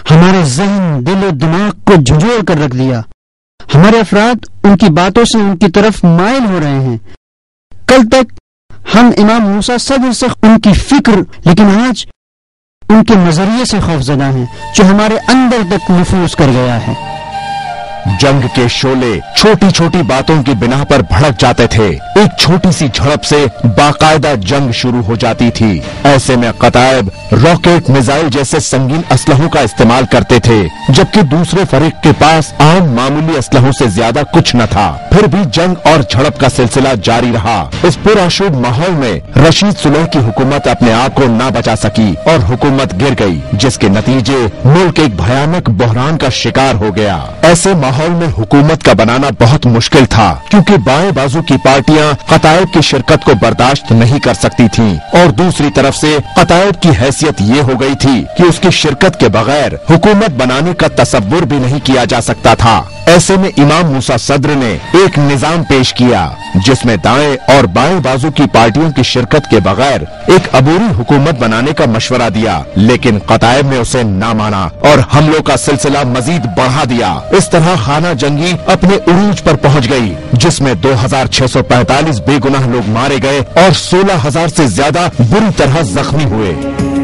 ہمارے ذہن، دل و دماغ کو جھنجھوڑ کر رکھ دیا. ہمارے افراد ان کی باتوں سے ان کی طرف مائل ہو رہے ہیں. کل تک ہم امام موسیٰ صدر سے ان کی فکر، لیکن آج ان کے نظریے سے خوفزدہ ہیں جو ہمارے اندر تک نفوذ کر گیا ہے. جنگ کے شعلے چھوٹی چھوٹی باتوں کی بنا پر بھڑک جاتے تھے. ایک چھوٹی سی جھڑپ سے باقاعدہ جنگ شروع ہو جاتی تھی. ایسے میں قطائب راکٹ، میزائل جیسے سنگین اسلحوں کا استعمال کرتے تھے، جبکہ دوسرے فریق کے پاس عام معمولی اسلحوں سے زیادہ کچھ نہ تھا. پھر بھی جنگ اور جھڑپ کا سلسلہ جاری رہا. اس پرآشوب ماحول میں رشید صلح کی حکومت اپنے آپ کو نہ بچا سکی اور حکومت گر گئی، جس کے نتیجے ملک ایک بھیانک بحران کا شکار ہو گیا. ایسے ماحول میں حکومت کا بنانا بہت مشکل تھا، کیونکہ بائیں بازو کی پارٹیاں قطائب کی شرکت کو برداشت نہیں کر سکتی تھیں، اور دوسری طرف سے قطائب کی حیثیت یہ ہو گئی تھی کہ اس کی شرکت کے بغیر حکومت بنانے کا تصور بھی نہیں کیا جا سکتا تھا. ایسے میں امام موسیٰ صدر نے ایک نظام پیش کیا جس میں دائیں اور بائیں بازو کی پارٹیوں کی شرکت کے بغیر ایک عبوری حکومت بنانے کا مشورہ دیا، لیکن قطائب نے اسے نہ مانا اور حملوں کا سلسلہ مزید بڑھا دیا. اس طرح خانہ جنگی اپنے عروج پر پہنچ گئی، جس میں دو ہزار چھ سو پینتالیس بے گناہ لوگ مارے گئے اور سولہ ہزار سے زیادہ بری طرح زخمی ہوئے.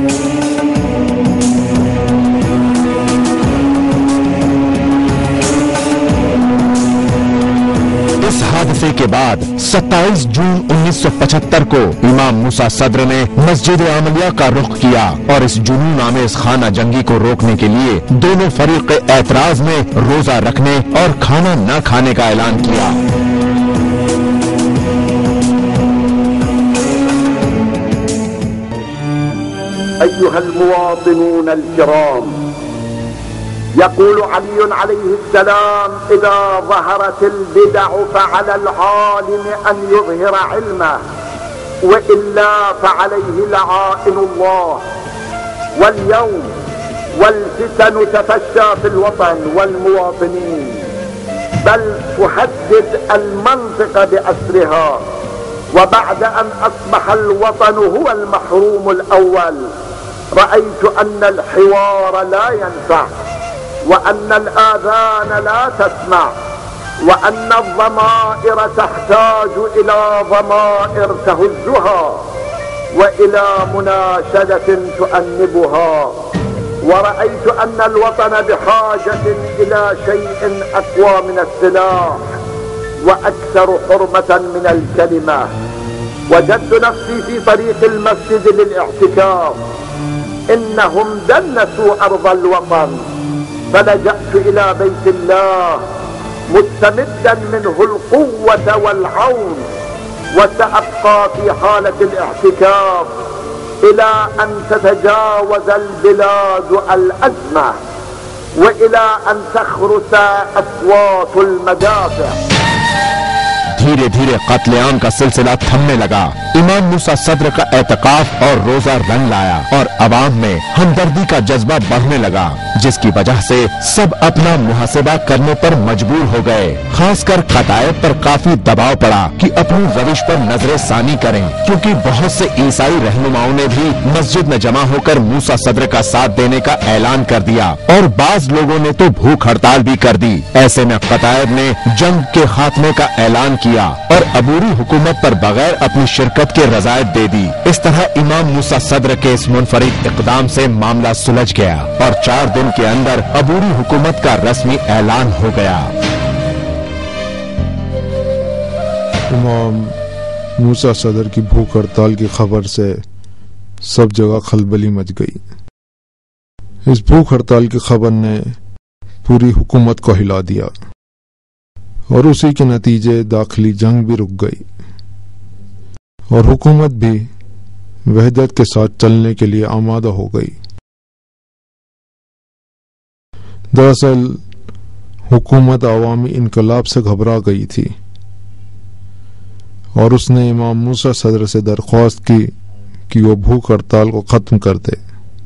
اس حادثے کے بعد ستائیس جون انیس سو پچہتر کو امام موسیٰ صدر نے مسجد عملیہ کا رخ کیا اور اس جنون آمیز خانہ جنگی کو روکنے کے لیے دونوں فریق اعتراض میں روزہ رکھنے اور کھانا نہ کھانے کا اعلان کیا. أيها المواطنون الكرام، يقول علي عليه السلام: إذا ظهرت البدع فعلى العالم أن يظهر علمه، وإلا فعليه لعائن الله. واليوم والفتن تفشى في الوطن والمواطنين، بل تهدد المنطقة بأسرها. وبعد أن أصبح الوطن هو المحروم الأول، رأيت أن الحوار لا ينفع، وأن الآذان لا تسمع، وأن الضمائر تحتاج إلى ضمائر تهزها وإلى مناشدة تؤنبها. ورأيت أن الوطن بحاجة إلى شيء أقوى من السلاح وأكثر حرمة من الكلمة. وجدت نفسي في طريق المسجد للاعتكاف، إنهم دنسوا أرض الوطن، فلجأت إلى بيت الله مستمدا منه القوة والعون، وسأبقى في حالة الاعتكاف إلى أن تتجاوز البلاد الأزمة، وإلى أن تخرس أصوات المدافع. دھیرے دھیرے قتل عام کا سلسلہ تھمنے لگا. امام موسیٰ صدر کا اعتکاف اور روزہ رنگ لایا اور عوام میں ہمدردی کا جذبہ بڑھنے لگا، جس کی وجہ سے سب اپنا محاسبہ کرنے پر مجبور ہو گئے. خاص کر قطائب پر کافی دباؤ پڑا کہ اپنی روش پر نظر ثانی کریں، کیونکہ بہت سے عیسائی رہنماؤں نے بھی مسجد میں جمع ہو کر موسیٰ صدر کا ساتھ دینے کا اعلان کر دیا، اور بعض لوگوں نے تو بھوک ہڑتال بھی کر دی. ایسے میں قطائب نے جنگ کے خاتمے کا اعلان کیا اور عبوری حکومت پر بغیر اپنی شرکت کے رضایت دے دی. اس طرح امام موسیٰ صدر کے اس منفرد اقدام سے معاملہ سلجھ گیا اور چار دن کے اندر عبوری حکومت کا رسمی اعلان ہو گیا. امام موسیٰ صدر کی بھوک ہڑتال کی خبر سے سب جگہ خلبلی مچ گئی. اس بھوک ہڑتال کی خبر نے پوری حکومت کو ہلا دیا اور اسی کے نتیجے داخلی جنگ بھی رک گئی اور حکومت بھی وحدت کے ساتھ چلنے کے لیے آمادہ ہو گئی. دراصل حکومت عوامی انقلاب سے گھبرا گئی تھی اور اس نے امام موسیٰ صدر سے درخواست کی کہ وہ بھوک ہڑتال کو ختم کر دے،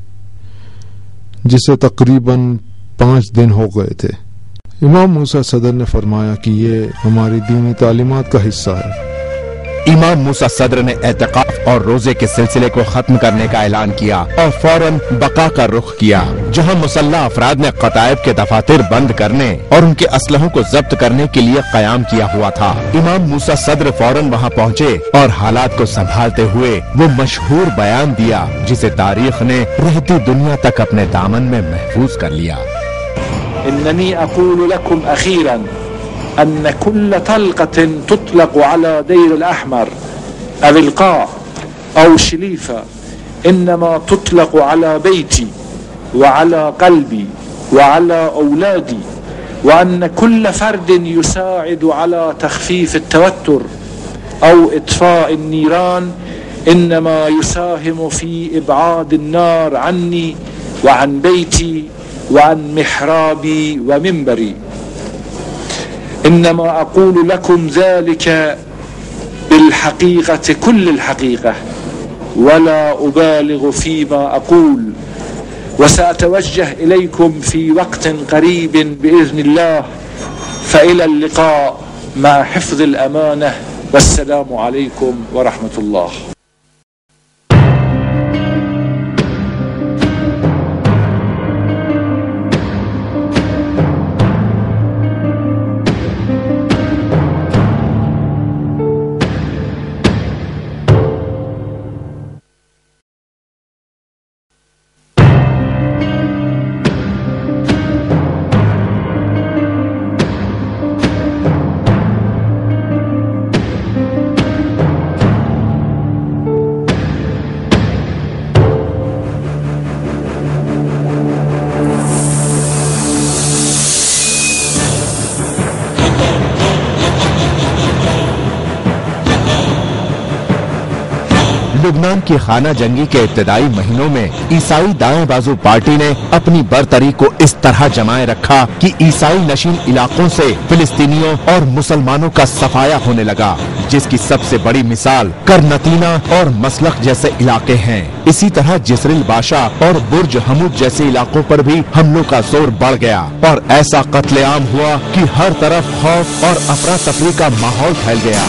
جسے تقریباً پانچ دن ہو گئے تھے. امام موسیٰ صدر نے فرمایا کہ یہ ہماری دینی تعلیمات کا حصہ ہے इमाम मूसा सदर ने एतकाफ और रोजे के सिलसिले को खत्म करने का ऐलान किया और फौरन बका का रुख किया, जहां मुसल्ला अफराद ने कतायब के दफातर बंद करने और उनके असलहों को जब्त करने के लिए कयाम किया हुआ था। इमाम मूसा सदर फौरन वहां पहुंचे और हालात को संभालते हुए वो मशहूर बयान दिया जिसे तारीख ने रहती दुनिया तक अपने दामन में महफूज कर लिया। इन्ननी अक़ूलु लकुम अखीरन अन्न कुल्ल तलक़तिन तुतलक़ु अला दीर अल-अहमर अव अल-क़ा अव शलीफा इन्नमा तुतलक़ु अला बैती व अला क़ल्बी व अला औलादी व अन्न कुल्ल फ़र्दिन युसाइदु अला तख़फ़ीफ़ अत-तवत्तुर अव इत्फ़ाء अन-नीरान इन्नमा युसाहिमु फ़ी इब्आद अन-नार अन्नी व अन बैती व अन मिहराबी व मिंबरी इन्नमा अक़ूलु लकुम ज़ालिका बिल-हक़ीक़ति कुल्ल अल-हक़ीक़ह वला उबालिगु फ़ीमा अक़ूल व सअतवज्जह इलैकुम फ़ी वक़्तिन क़रीबिन बिइज़्निल्लाह फ़इला अल-लिक़ाअ मअ हिफ़्ज़ अल-अमानह वस्सलामु अलैकुम व रहमतुल्लाह। लुबनान की खाना जंगी के इब्तदाई महीनों में ईसाई दाएं बाजू पार्टी ने अपनी बरतरी को इस तरह जमाए रखा कि ईसाई नशीन इलाकों से फिलिस्तीनियों और मुसलमानों का सफाया होने लगा, जिसकी सबसे बड़ी मिसाल करनतीना और मसलख जैसे इलाके हैं। इसी तरह जिसरिल बाशा और बुर्ज हमूद जैसे इलाकों पर भी हमलों का जोर बढ़ गया और ऐसा कत्लेआम हुआ कि हर तरफ खौफ और अफरा तफरी का माहौल फैल गया।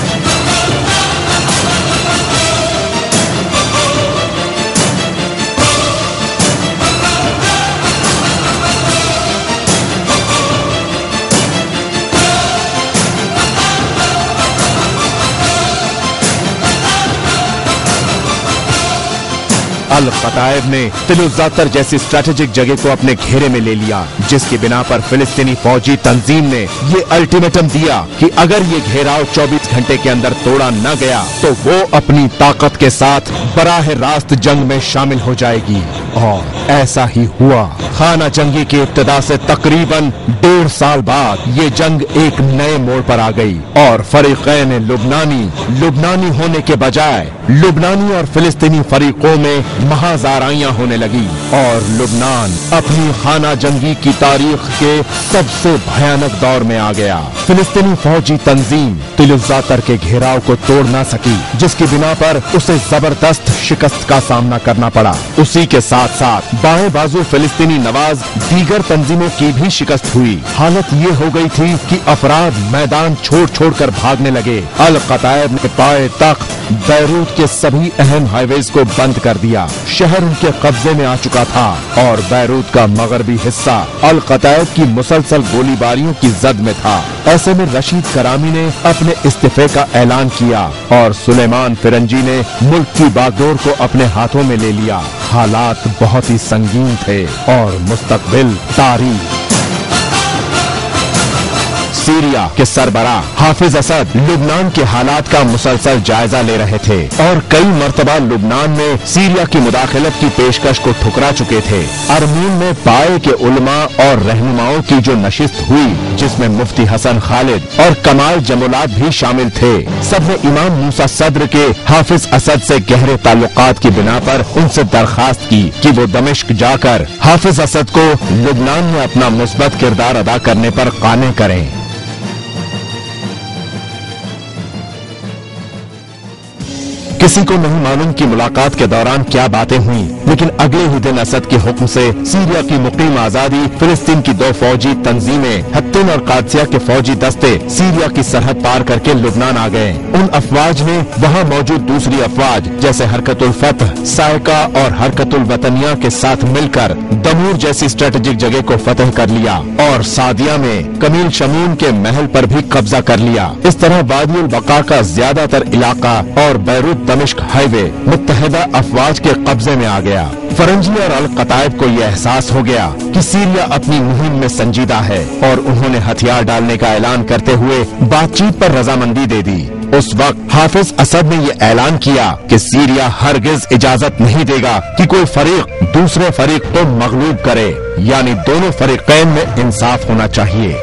अल-क़ताइब ने तिल-उज़्ज़ातर जैसी स्ट्रेटेजिक जगह को अपने घेरे में ले लिया, जिसकी बिना पर फिलिस्तीनी फौजी तंजीम ने ये अल्टीमेटम दिया कि अगर ये घेराव चौबीस घंटे के अंदर तोड़ा न गया तो वो अपनी ताकत के साथ बराह रास्त जंग में शामिल हो जाएगी। और ऐसा ही हुआ। खाना जंगी की इब्तिदा से तकरीबन डेढ़ साल बाद ये जंग एक नए मोड़ पर आ गई और फरीक़ैन लुबनानी लुबनानी होने के बजाय लुबनानी और फिलिस्तीनी फरीकों में महाज़ाराइयां होने लगी और लुबनान अपनी खाना जंगी की तारीख के सबसे भयानक दौर में आ गया। फिलिस्तीनी फौजी तंजीम तिल-उज़्ज़ातर के घेराव को तोड़ ना सकी, जिसकी बिना पर उसे जबरदस्त शिकस्त का सामना करना पड़ा। उसी के साथ साथ बाएं बाजू फिलिस्तीनी नवाज दीगर तंजीमों की भी शिकस्त हुई। हालत ये हो गई थी कि अफराद मैदान छोड़ छोड़ कर भागने लगे। अल-क़ताइब ने पाए तख्त बैरूत के सभी अहम हाईवेज को बंद कर दिया। शहर उनके कब्जे में आ चुका था और बैरूत का मगरबी हिस्सा अल-क़ताइब की मुसलसल गोलीबारियों की जद में था। ऐसे में रशीद करामी ने अपने इस्तीफे का ऐलान किया और सुलेमान फिरंजी ने मुल्क की बागडोर को अपने हाथों में ले लिया। हालात बहुत ही संगीन थे और मुस्तकबिल तारीख। सीरिया के सरबराह हाफिज असद लुबनान के हालात का मुसलसल जायजा ले रहे थे और कई मर्तबा लुबनान में सीरिया की मुदाखलत की पेशकश को ठुकरा चुके थे। अरमून में पाए के उलमा और रहनुमाओं की जो नशिस्त हुई, जिसमें मुफ्ती हसन खालिद और कमाल जमुलात भी शामिल थे, सबने इमाम मूसा सदर के हाफिज असद से गहरे ताल्लुकात की बिना पर उनसे दरखास्त की कि वो दमिश्क जाकर हाफिज असद को लुबनान में अपना मुस्बत किरदार अदा करने पर काने करें। किसी को नहीं मालूम कि मुलाकात के दौरान क्या बातें हुई, लेकिन अगले ही दिन असद के हुक्म से सीरिया की मुकीम आजादी फिलिस्तीन की दो फौजी तंजीमें हत्तिन और कादसिया के फौजी दस्ते सीरिया की सरहद पार करके लुबनान आ गए। उन अफवाज ने वहाँ मौजूद दूसरी अफवाज जैसे हरकतुल फतह, सायका और हरकतुल वतनिया के साथ मिलकर दमूर जैसी स्ट्रेटेजिक जगह को फतह कर लिया और सादिया में कमील शमून के महल पर भी कब्जा कर लिया। इस तरह वादियुल बका का ज्यादातर इलाका और बैरूत दमिश्क हाईवे मुत्तहिदा अफवाज के कब्जे में आ गया। फरंजी और अल कताइब को यह एहसास हो गया कि सीरिया अपनी मुहिम में संजीदा है और उन्होंने हथियार डालने का ऐलान करते हुए बातचीत पर रजामंदी दे दी। उस वक्त हाफिज असद ने यह ऐलान किया कि सीरिया हरगिज इजाजत नहीं देगा कि कोई फरीक दूसरे फरीक को मगलूब करे, यानी दोनों फरीकैन में इंसाफ होना चाहिए।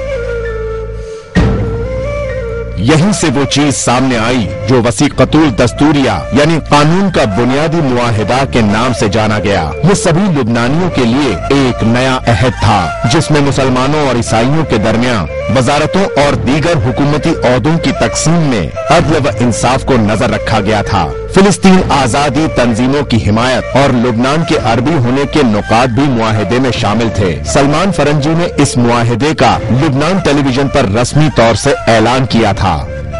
यहीं से वो चीज सामने आई जो वसीक़तुल दस्तूरिया यानी कानून का बुनियादी मुआहिदा के नाम से जाना गया। ये सभी लुबनानियों के लिए एक नया अहद था जिसमें मुसलमानों और ईसाइयों के दरमियान वजारतों और दीगर हुकूमती ओहदों की तकसीम में अदल व इंसाफ को नजर रखा गया था। फिलिस्तीन आजादी तंजीमों की हिमायत और लुबनान के अरबी होने के नुकात भी मुआहिदे में शामिल थे। सलमान फरंजी ने इस मुआहिदे का लुबनान टेलीविजन पर रस्मी तौर से ऐलान किया था।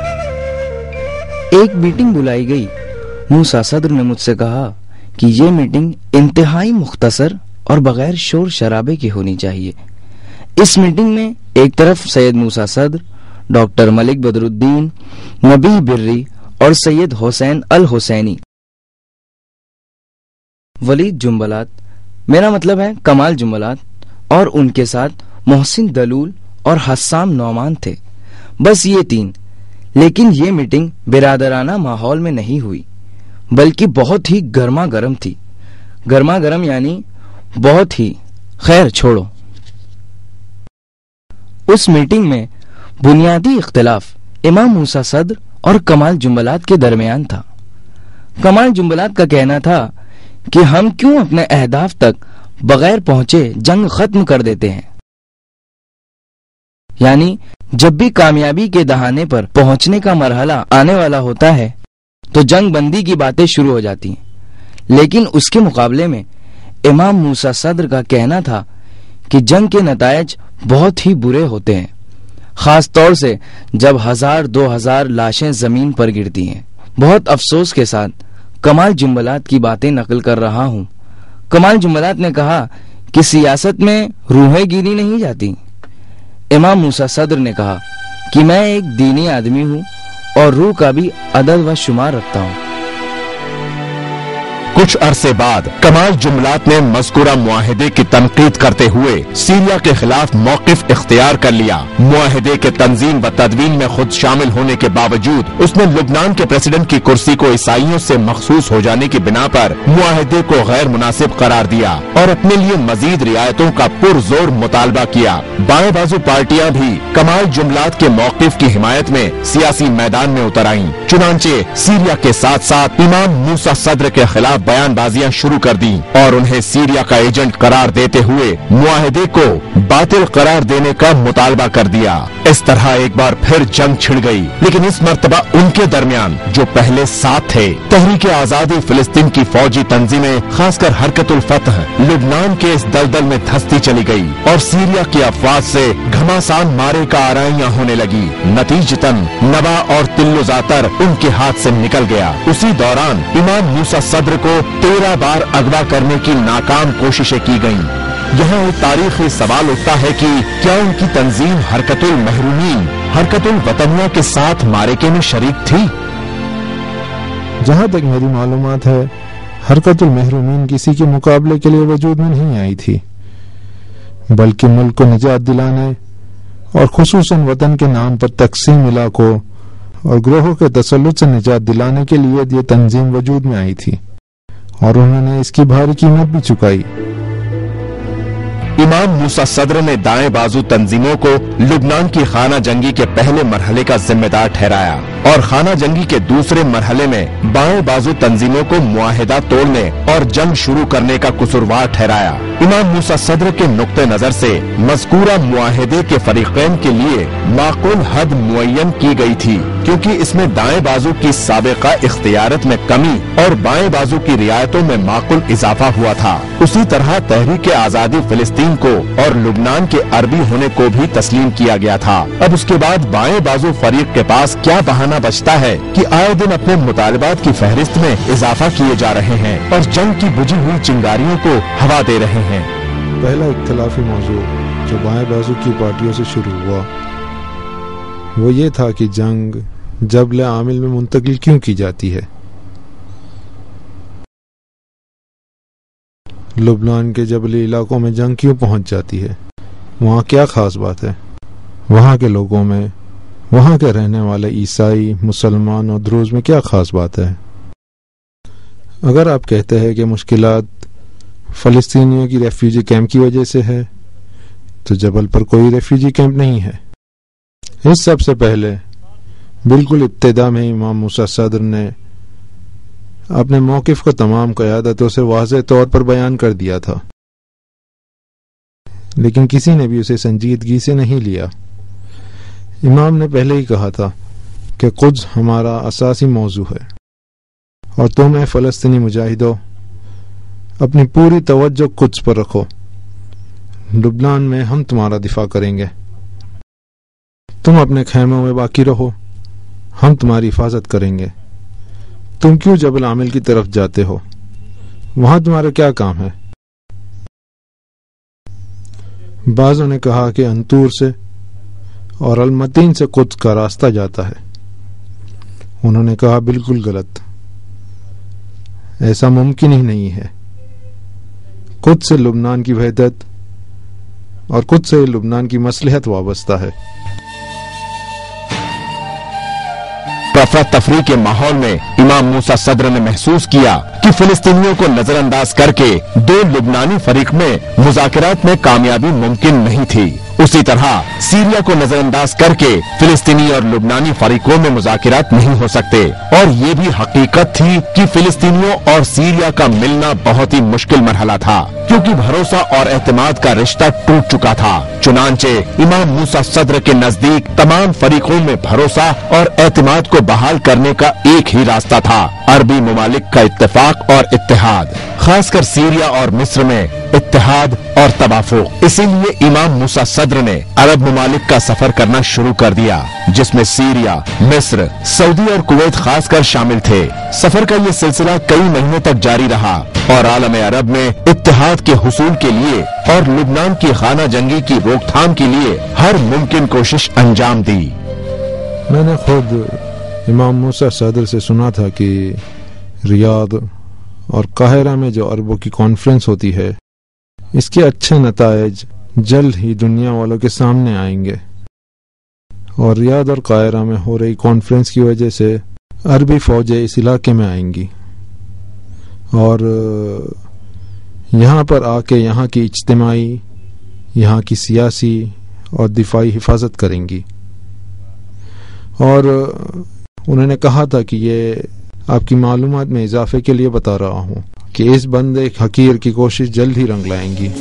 एक मीटिंग बुलाई गई। मूसा सदर ने मुझसे कहा कि ये मीटिंग इंतहाई मुख्तसर और बगैर शोर शराबे की होनी चाहिए। इस मीटिंग में एक तरफ सैयद मूसा सदर, डॉक्टर मलिक बदरुद्दीन, नबी बिर्री और सैयद हुसैन अल हुसैनी, वलीद जुम्बलात, मेरा मतलब है कमाल जुम्बलात, और उनके साथ मोहसिन दलूल और हस्साम नौमान थे। बस ये तीन। लेकिन ये मीटिंग बिरादराना माहौल में नहीं हुई, बल्कि बहुत ही गर्मा गर्म थी। गर्मा गर्म यानी बहुत ही। खैर छोड़ो। उस मीटिंग में बुनियादी इख्तिलाफ इमाम मूसा सदर और कमाल जुम्बलात के दरमियान था। कमाल जुम्बलात का कहना था कि हम क्यों अपने अहदाफ तक बगैर पहुंचे जंग खत्म कर देते हैं, यानी जब भी कामयाबी के दहाने पर पहुंचने का मरहला आने वाला होता है तो जंग बंदी की बातें शुरू हो जाती हैं। लेकिन उसके मुकाबले में इमाम मूसा सदर का कहना था कि जंग के नतायज बहुत ही बुरे होते हैं, खास तौर से जब हजार दो हजार लाशें जमीन पर गिरती हैं। बहुत अफसोस के साथ कमाल जुम्बलात की बातें नकल कर रहा हूँ। कमाल जुम्बलात ने कहा कि सियासत में रूहें गिनी नहीं जाती। इमाम मूसा सदर ने कहा कि मैं एक दीनी आदमी हूँ और रूह का भी अदद व शुमार रखता हूँ। कुछ अरसे बाद कमाल जुमलात ने मज़कूरा मुआहिदे की तनकीद करते हुए सीरिया के खिलाफ मौकिफ इख्तियार कर लिया। मुआहिदे के तंजीम व तदवीन में खुद शामिल होने के बावजूद उसने लुबनान के प्रेसिडेंट की कुर्सी को ईसाइयों से मखसूस हो जाने की बिना पर मुआहिदे को गैर मुनासिब करार दिया और अपने लिए मजीद रियायतों का पुरजोर मुतालबा किया। बाएं बाजू पार्टियां भी कमाल जुमलात के मौकिफ की हिमायत में सियासी मैदान में उतर आईं। चुनांचे सीरिया के साथ साथ इमाम मूसा सदर के खिलाफ बयानबाजियां शुरू कर दी और उन्हें सीरिया का एजेंट करार देते हुए मुआहिदे को बातिल करार देने का मुतालबा कर दिया। इस तरह एक बार फिर जंग छिड़ गई, लेकिन इस मर्तबा उनके दरमियान जो पहले साथ थे। तहरीक आजादी फिलिस्तीन की फौजी तंजीमें, खासकर हरकतुल फतह, लुबनान के इस दलदल में धंसती चली गई और सीरिया की अफवाज से घमासान मारे का आराइयां होने लगी। नतीजतन नवा और तिल्लो जातर उनके हाथ से निकल गया। उसी दौरान इमाम मूसा सदर को तेरह बार अगवा करने की नाकाम कोशिशें की गईं। यहाँ एक तारीखी सवाल उठता है कि क्या उनकी तंजीम हरकतुल महरूमीन, हरकतुल वतनिया के साथ मारेके में शरीक थी? जहाँ तक मेरी मालूमात है, हरकतुल महरूमीन किसी के मुकाबले के लिए वजूद में नहीं आई थी, बल्कि मुल्क को निजात दिलाने और खुसूसन वतन के नाम पर तकसीम इलाकों और ग्रोहों के तसल्लुत से निजात दिलाने के लिए ये तंजीम वजूद में आई थी और उन्होंने इसकी भारी कीमत भी चुकाई। इमाम मूसा सदर ने दाएं बाजू तंजीमों को लुबनान की खाना जंगी के पहले मरहले का जिम्मेदार ठहराया। اور خانہ جنگی کے دوسرے مرحلے میں بائیں بازو تنظیموں کو معاہدہ توڑنے اور جنگ شروع کرنے کا قصوروار ٹھہرایا۔ امام موسیٰ صدر کے نقطہ نظر سے مذکورہ معاہدے کے فریقین کے لیے معقول حد معین کی گئی تھی، کیونکہ اس میں دائیں بازو کی سابقہ اختیارت میں کمی اور بائیں بازو کی رعایتوں میں معقول اضافہ ہوا تھا۔ اسی طرح تحریک آزادی فلسطین کو اور لبنان کے عربی ہونے کو بھی تسلیم کیا گیا تھا۔ اب اس کے بعد بائیں بازو فریق کے پاس کیا بہانہ بچتا ہے کہ آئے دن اپنے مطالبات کی فہرست میں اضافہ کیے جا رہے ہیں اور جنگ کی بجھی ہوئی چنگاریوں کو ہوا دے رہے ہیں۔ پہلا اختلافی موضوع جو بائیں بازو کی پارٹیوں سے شروع ہوا وہ یہ تھا کہ جنگ جبل عامل میں منتقل کیوں کی جاتی ہے۔ لبنان کے جبلی علاقوں میں جنگ کیوں پہنچ جاتی ہے، وہاں کیا خاص بات ہے؟ وہاں کے لوگوں میں، وہاں کے رہنے والے عیسائی، مسلمان اور دروز میں کیا خاص بات ہے؟ اگر آپ کہتے ہیں کہ مشکلات فلسطینیوں کی ریفیوجی کیمپ کی وجہ سے ہے تو جبل پر کوئی ریفیوجی کیمپ نہیں ہے۔ اس سب سے پہلے بالکل ابتدا میں امام موسیٰ صدر نے اپنے موقف کو تمام قیادتوں سے واضح طور پر بیان کر دیا تھا، لیکن کسی نے بھی اسے سنجیدگی سے نہیں لیا۔ امام نے پہلے ہی کہا تھا کہ قدس ہمارا اساسی موضوع ہے اور تم اے فلسطینی مجاہدوں اپنی پوری توجہ قدس پر رکھو، لبنان میں ہم تمہارا دفاع کریں گے، تم اپنے خیموں میں باقی رہو، ہم تمہاری حفاظت کریں گے۔ تم کیوں جبل عامل کی طرف جاتے ہو؟ وہاں تمہارا کیا کام ہے؟ بعضوں نے کہا کہ انطور سے اور المتین سے قدس کا راستہ جاتا ہے۔ انہوں نے کہا بالکل غلط، ایسا ممکن ہی نہیں ہے۔ قدس سے لبنان کی وحدت اور قدس سے لبنان کی مصلحت وابستہ ہے۔ افراتفری کے ماحول میں امام موسیٰ صدر نے محسوس کیا کہ فلسطینیوں کو نظر انداز کر کے دو لبنانی فریق میں مذاکرات میں کامیابی ممکن نہیں تھی، اسی طرح سیریا کو نظر انداز کر کے فلسطینی اور لبنانی فریقوں میں مذاکرات نہیں ہو سکتے، اور یہ بھی حقیقت تھی کہ فلسطینیوں اور سیریا کا ملنا بہت ہی مشکل مرحلہ تھا، کیونکہ بھروسہ اور اعتماد کا رشتہ ٹوٹ چکا تھا۔ چنانچہ امام موسیٰ صدر کے نزدیک تمام فریقوں میں بھروسہ اور اعتماد کو بحال کرنے کا ایک ہی راستہ تھا، عربی ممالک کا اتفاق اور اتحاد، خاص کر سیریا اور مصر میں اتحاد اور توافق۔ اسی لیے امام موسیٰ صدر نے عرب ممالک کا سفر کرنا شروع کر دیا، جس میں سیریا، مصر، سعودی اور کویت خاص کر شامل تھے۔ سفر کا یہ سلسلہ کئی مہینے تک جاری رہا اور عالم عرب میں اتحاد کے حصول کے لیے اور لبنان کی خانہ جنگی کی روک تھام کے لیے ہر ممکن کوشش انجام دی۔ میں نے خود امام موسیٰ صدر سے سنا تھا کہ ریاض اور قاہرہ میں جو عربوں کی کانفرنس ہوتی ہے اس کے اچھے نتائج جلد ہی دنیا والوں کے سامنے آئیں گے، اور ریاض اور قاہرہ میں ہو رہی کانفرنس کی وجہ سے عربی فوجیں اس علاقے میں آئیں گی اور یہاں پر آ کے یہاں کی اجتماعی، یہاں کی سیاسی اور دفاعی حفاظت کریں گی۔ اور انہوں نے کہا تھا کہ یہ آپ کی معلومات میں اضافے کے لیے بتا رہا ہوں کہ اس بندے حقیر کی کوشش جلد ہی رنگ لائیں گی۔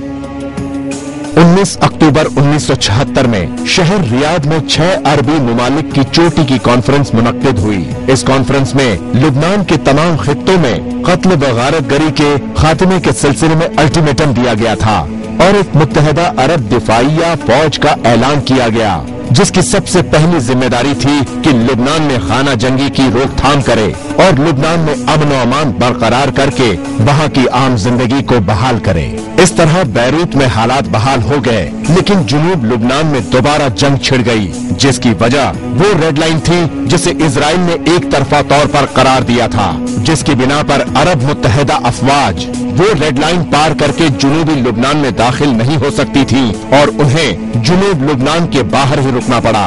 انیس اکتوبر انیس سو چھہتر میں شہر ریاض میں چھ عربی ممالک کی چوٹی کی کانفرنس منعقد ہوئی۔ اس کانفرنس میں لبنان کے تمام خطوں میں قتل و غارت گری کے خاتمے کے سلسلے میں الٹیمیٹم دیا گیا تھا اور ایک متحدہ عرب دفاعیہ فوج کا اعلان کیا گیا، جس کی سب سے پہلی ذمہ داری تھی کہ لبنان میں خانہ جنگی کی روک تھام کرے اور لبنان میں امن و امان برقرار کر کے وہاں کی عام زندگی کو بحال کرے۔ اس طرح بیروت میں حالات بحال ہو گئے، لیکن جنوب لبنان میں دوبارہ جنگ چھڑ گئی، جس کی وجہ وہ ریڈ لائن تھی جسے اسرائیل نے ایک طرفہ طور پر قرار دیا تھا، جس کی بنا پر عرب متحدہ افواج وہ ریڈ لائن پار کر کے جنوبی لبنان میں داخل نہیں ہو سکتی تھی اور انہیں جنوب لبنان کے باہر ہی رکنا پڑا۔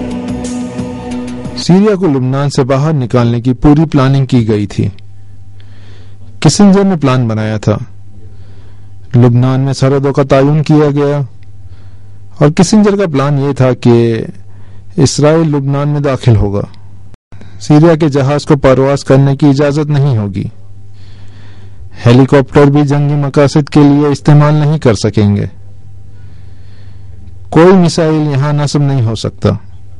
سیریا کو لبنان سے باہر نکالنے کی پوری پلاننگ کی گئی تھی۔ کسنجر نے پلان بنایا تھا، لبنان میں سرحدوں کا تعین کیا گیا اور کسنجر کا پلان یہ تھا کہ اسرائیل لبنان میں داخل ہوگا सीरिया के जहाज को परवाज करने की इजाजत नहीं होगी। हेलीकॉप्टर भी जंगी मकासद के लिए इस्तेमाल नहीं कर सकेंगे। कोई मिसाइल यहां नस्ब नहीं हो सकता।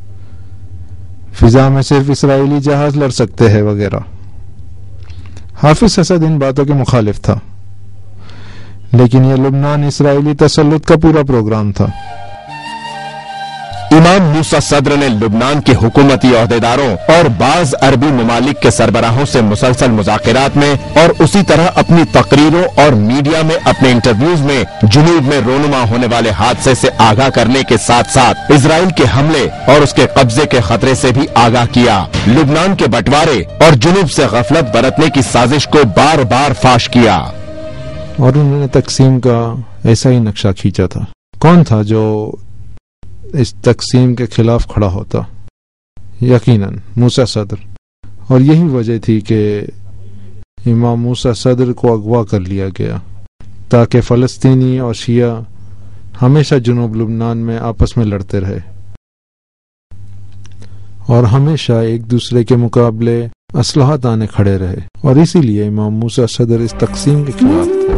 फिजा में सिर्फ इसराइली जहाज लड़ सकते हैं वगैरह। हाफिज असद इन बातों के मुखालिफ था, लेकिन यह लुबनान इसराइली तसल्लुत का पूरा प्रोग्राम था। इमाम मूसा सद्र ने लुबनान के हुकूमती ओहदेदारों और बाज अरबी ममालिक के सरबराहों से मुसलसल मुज़ाकिरात में और उसी तरह अपनी तकरीरों और मीडिया में अपने इंटरव्यूज में जुनूब में रोनुमा होने वाले हादसे से आगाह करने के साथ साथ इजराइल के हमले और उसके कब्जे के खतरे से भी आगाह किया। लुबनान के बंटवारे और जुनूब से गफलत बरतने की साजिश को बार बार फाश किया और उन्होंने तकसीम का ऐसा ही नक्शा खींचा था। कौन था जो इस तकसीम के खिलाफ खड़ा होता? यकीनन मूसा सदर। और यही वजह थी कि इमाम मूसा सदर को अगवा कर लिया गया ताकि फलस्तीनी और शिया हमेशा जुनूब लुबनान में आपस में लड़ते रहे और हमेशा एक दूसरे के मुकाबले असलहा ताने खड़े रहे। और इसीलिए इमाम मूसा सदर इस तकसीम के खिलाफ थे।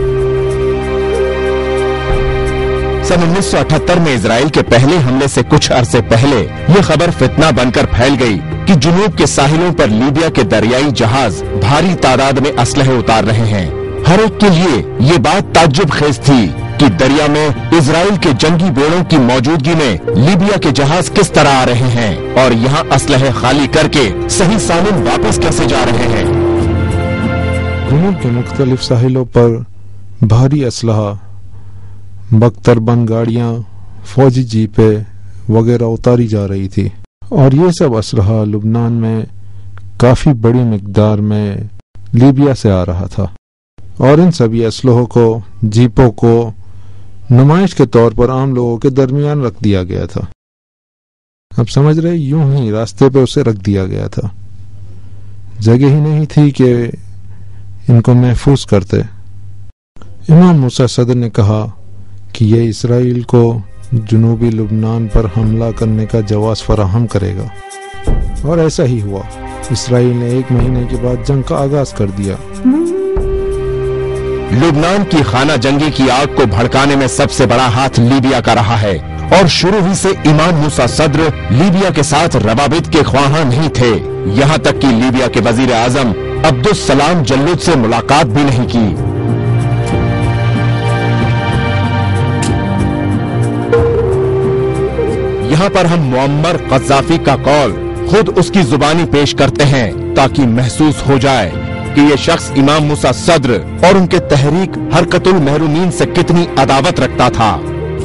सन उन्नीस सौ अठहत्तर में इजराइल के पहले हमले से कुछ अरसे पहले ये खबर फितना बनकर फैल गई कि जुनूब के साहिलों पर लीबिया के दरियाई जहाज भारी तादाद में असलहे उतार रहे हैं। हर एक के लिए ये बात ताज्जुब खेज थी कि दरिया में इजराइल के जंगी बेड़ों की मौजूदगी में लीबिया के जहाज किस तरह आ रहे हैं और यहाँ असलहे खाली करके सही सालिम वापस कैसे जा रहे हैं। जुनूब के मुख्तलिफ साहिलों पर भारी असलहा, बख्तरबंद गाड़ियां, फौजी जीपे वगैरह उतारी जा रही थी और ये सब असलहा लुबनान में काफी बड़ी मिकदार में लीबिया से आ रहा था और इन सभी असलहों को, जीपों को नुमाइश के तौर पर आम लोगों के दरमियान रख दिया गया था। अब समझ रहे, यूं ही रास्ते पे उसे रख दिया गया था। जगह ही नहीं थी कि इनको महफूज करते। इमाम मूसा सदर ने कहा कि ये इसराइल को जुनूबी लुबनान पर हमला करने का जवाब फराहम करेगा और ऐसा ही हुआ। इसराइल ने एक महीने के बाद जंग का आगाज कर दिया। लुबनान की खाना जंगी की आग को भड़काने में सबसे बड़ा हाथ लीबिया का रहा है और शुरू ही से इमाम मूसा सद्र लीबिया के साथ रवाबित के ख्वाहां नहीं थे। यहाँ तक कि लीबिया के वजीर आजम अब्दुल सलाम जल्लूद से मुलाकात भी नहीं की। यहाँ पर हम मुअम्मर कज़्ज़ाफ़ी का कौल खुद उसकी जुबानी पेश करते हैं ताकि महसूस हो जाए कि ये शख्स इमाम मूसा सद्र और उनके तहरीक हरकतुल महरूमीन से कितनी अदावत रखता था।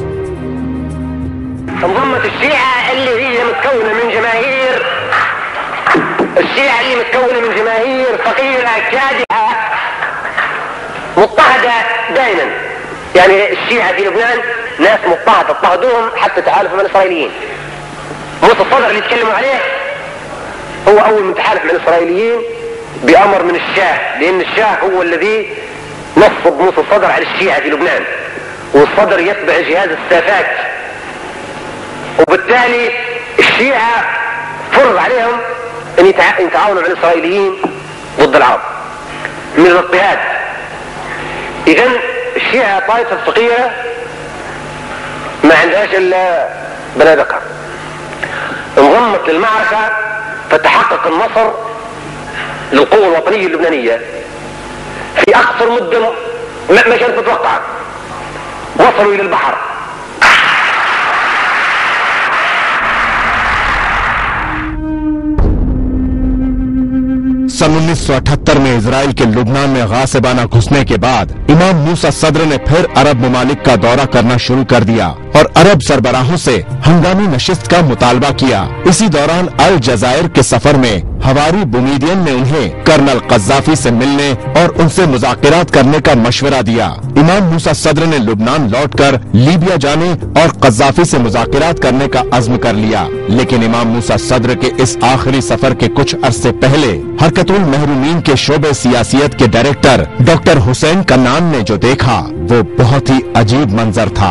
يعني الشيعة في لبنان ناس مضطهدة اضطهدوهم حتى تحالفوا مع الإسرائيليين. موسى الصدر اللي يتكلموا عليه هو أول من تحالف مع الإسرائيليين بأمر من الشاه، لأن الشاه هو الذي نصب موسى الصدر على الشيعة في لبنان، والصدر يتبع جهاز السافات، وبالتالي الشيعة فرض عليهم أن يتعاونوا مع الإسرائيليين ضد العرب من الاضطهاد. إذن الشيعة طائفة فقيرة ما عندهاش إلا بنادقها، انضمت للمعركة فتحقق النصر للقوة الوطنية اللبنانية في أقصر مدة ما كانت متوقعة. وصلوا إلى البحر، सन उन्नीस सौ अठहत्तर में इजराइल के लुबनान में गासिबाना घुसने के बाद इमाम मूसा सद्र ने फिर अरब ममालिक का दौरा करना शुरू कर दिया और अरब सरबराहों से हंगामी नशिस्त का मुतालबा किया। इसी दौरान अल जजायर के सफर में हवारी बुमीदियन ने उन्हें कर्नल कज़्ज़ाफ़ी से मिलने और उनसे मुज़ाकिरात करने का मशवरा दिया। इमाम मूसा सद्र ने लुबनान लौटकर लीबिया जाने और कज़्ज़ाफ़ी से मुज़ाकिरात करने का अज़्म कर लिया, लेकिन इमाम मूसा सद्र के इस आखिरी सफर के कुछ अरसे पहले हरकतुल महरूमीन के शोबे सियासियत के डायरेक्टर डॉक्टर हुसैन कन्नान ने जो देखा वो बहुत ही अजीब मंजर था।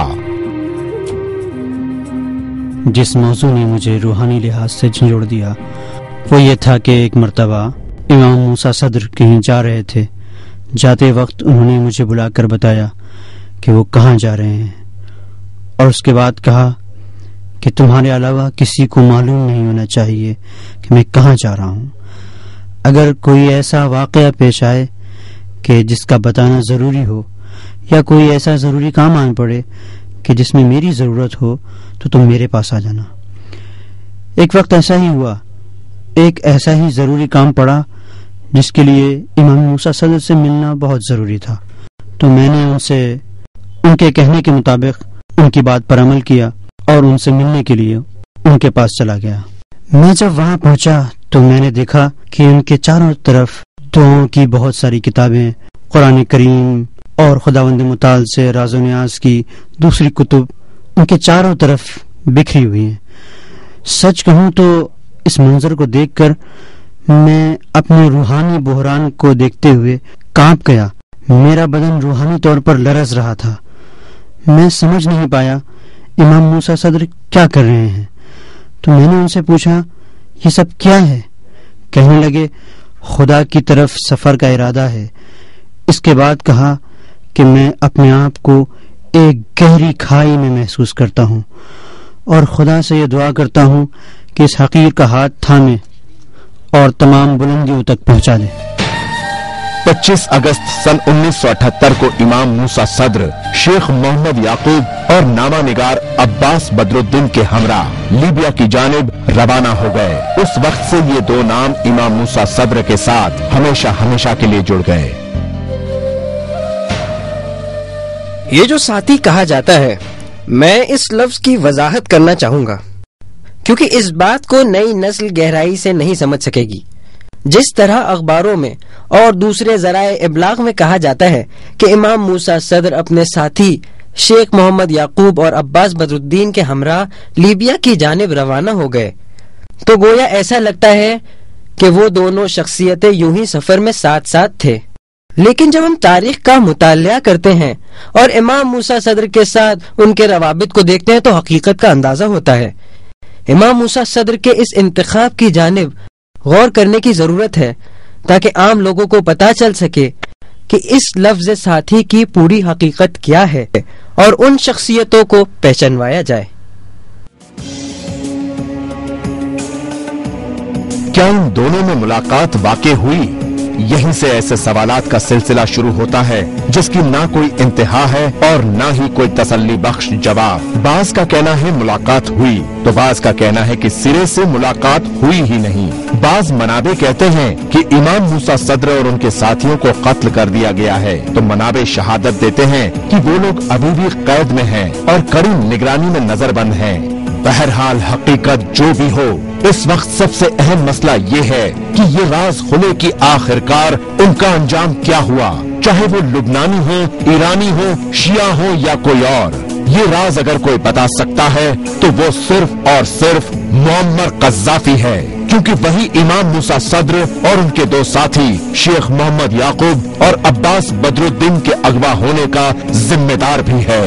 जिस मौजू ने मुझे रूहानी लिहाज से झंझोड़ दिया وہ یہ تھا کہ ایک مرتبہ امام موسیٰ صدر کہیں جا رہے تھے. جاتے وقت انہوں نے مجھے بلا کر بتایا کہ وہ کہاں جا رہے ہیں، اور اس کے بعد کہا کہ تمہارے علاوہ کسی کو معلوم نہیں ہونا چاہیے کہ میں کہاں جا رہا ہوں. اگر کوئی ایسا واقعہ پیش آئے کہ جس کا بتانا ضروری ہو، یا کوئی ایسا ضروری کام آن پڑے کہ جس میں میری ضرورت ہو، تو تم میرے پاس آ جانا. ایک وقت ایسا ہی ہوا. ایک ایسا ہی ضروری کام پڑا جس کے لیے امام موسیٰ صدر سے ملنا بہت ضروری تھا. تو میں نے ان سے ان کے کہنے کے مطابق ان کی بات پر عمل کیا اور ان سے ملنے کے لیے ان کے پاس چلا گیا. میں جب وہاں پہنچا تو میں نے دیکھا کہ ان کے چاروں طرف دعاؤں کی بہت ساری کتابیں، قرآن کریم اور خداوند متعال سے راز و نیاز کی دوسری کتب ان کے چاروں طرف بکھری ہوئی ہیں. سچ کہوں تو اس منظر کو دیکھ کر میں اپنے روحانی بحران کو دیکھتے ہوئے کانپ گیا. میرا بدن روحانی طور پر لرز رہا تھا. میں سمجھ نہیں پایا امام موسیٰ صدر کیا کر رہے ہیں. تو میں نے ان سے پوچھا یہ سب کیا ہے؟ کہنے لگے خدا کی طرف سفر کا ارادہ ہے. اس کے بعد کہا کہ میں اپنے آپ کو ایک گہری کھائی میں محسوس کرتا ہوں اور خدا سے یہ دعا کرتا ہوں کہ اس حقیر کا ہاتھ تھامے اور تمام بلندیوں تک پہنچا دے. پچیس اگست سن انیس سو اٹھہتر کو امام موسیٰ صدر شیخ محمد یعقوب اور نامہ نگار عباس بدر الدین کے ہمراہ لیبیا کی جانب روانہ ہو گئے. اس وقت سے یہ دو نام امام موسیٰ صدر کے ساتھ ہمیشہ ہمیشہ کے لیے جڑ گئے. یہ جو ساتھی کہا جاتا ہے، میں اس لفظ کی وضاحت کرنا چاہوں گا کیونکہ اس بات کو نئی نسل گہرائی سے نہیں سمجھ سکے گی. جس طرح اخباروں میں اور دوسرے ذرائع ابلاغ میں کہا جاتا ہے کہ امام موسیٰ صدر اپنے ساتھی شیخ محمد یعقوب اور عباس بدر الدین کے ہمراہ لیبیا کی جانب روانہ ہو گئے، تو گویا ایسا لگتا ہے کہ وہ دونوں شخصیتیں یوں ہی سفر میں ساتھ ساتھ تھے. لیکن جب ہم تاریخ کا مطالعہ کرتے ہیں اور امام موسیٰ صدر کے ساتھ ان کے روابط کو دیکھتے ہیں تو حقیقت کا اندازہ ہوتا ہے. امام موسیٰ صدر کے اس انتخاب کی جانب غور کرنے کی ضرورت ہے تاکہ عام لوگوں کو پتہ چل سکے کہ اس لفظ ساتھی کی پوری حقیقت کیا ہے اور ان شخصیتوں کو پہچانوایا جائے. کیا ان دونوں میں ملاقات واقع ہوئی؟ یہیں سے ایسے سوالات کا سلسلہ شروع ہوتا ہے جس کی نہ کوئی انتہا ہے اور نہ ہی کوئی تسلی بخش جواب. بعض کا کہنا ہے ملاقات ہوئی تو بعض کا کہنا ہے کہ سرے سے ملاقات ہوئی ہی نہیں. بعض منابع کہتے ہیں کہ امام موسیٰ صدر اور ان کے ساتھیوں کو قتل کر دیا گیا ہے، تو منابع شہادت دیتے ہیں کہ وہ لوگ ابھی بھی قید میں ہیں اور کڑی نگرانی میں نظر بند ہیں. بہرحال حقیقت جو بھی ہو، اس وقت سب سے اہم مسئلہ یہ ہے کہ یہ راز خلے کی آخر کار ان کا انجام کیا ہوا، چاہے وہ لبنانی ہو، ایرانی ہو، شیعہ ہو یا کوئی اور. یہ راز اگر کوئی بتا سکتا ہے تو وہ صرف اور صرف معمر قذافی ہے، کیونکہ وہی امام موسیٰ صدر اور ان کے دو ساتھی شیخ محمد یعقوب اور عباس بدر الدین کے اغوا ہونے کا ذمہ دار بھی ہے.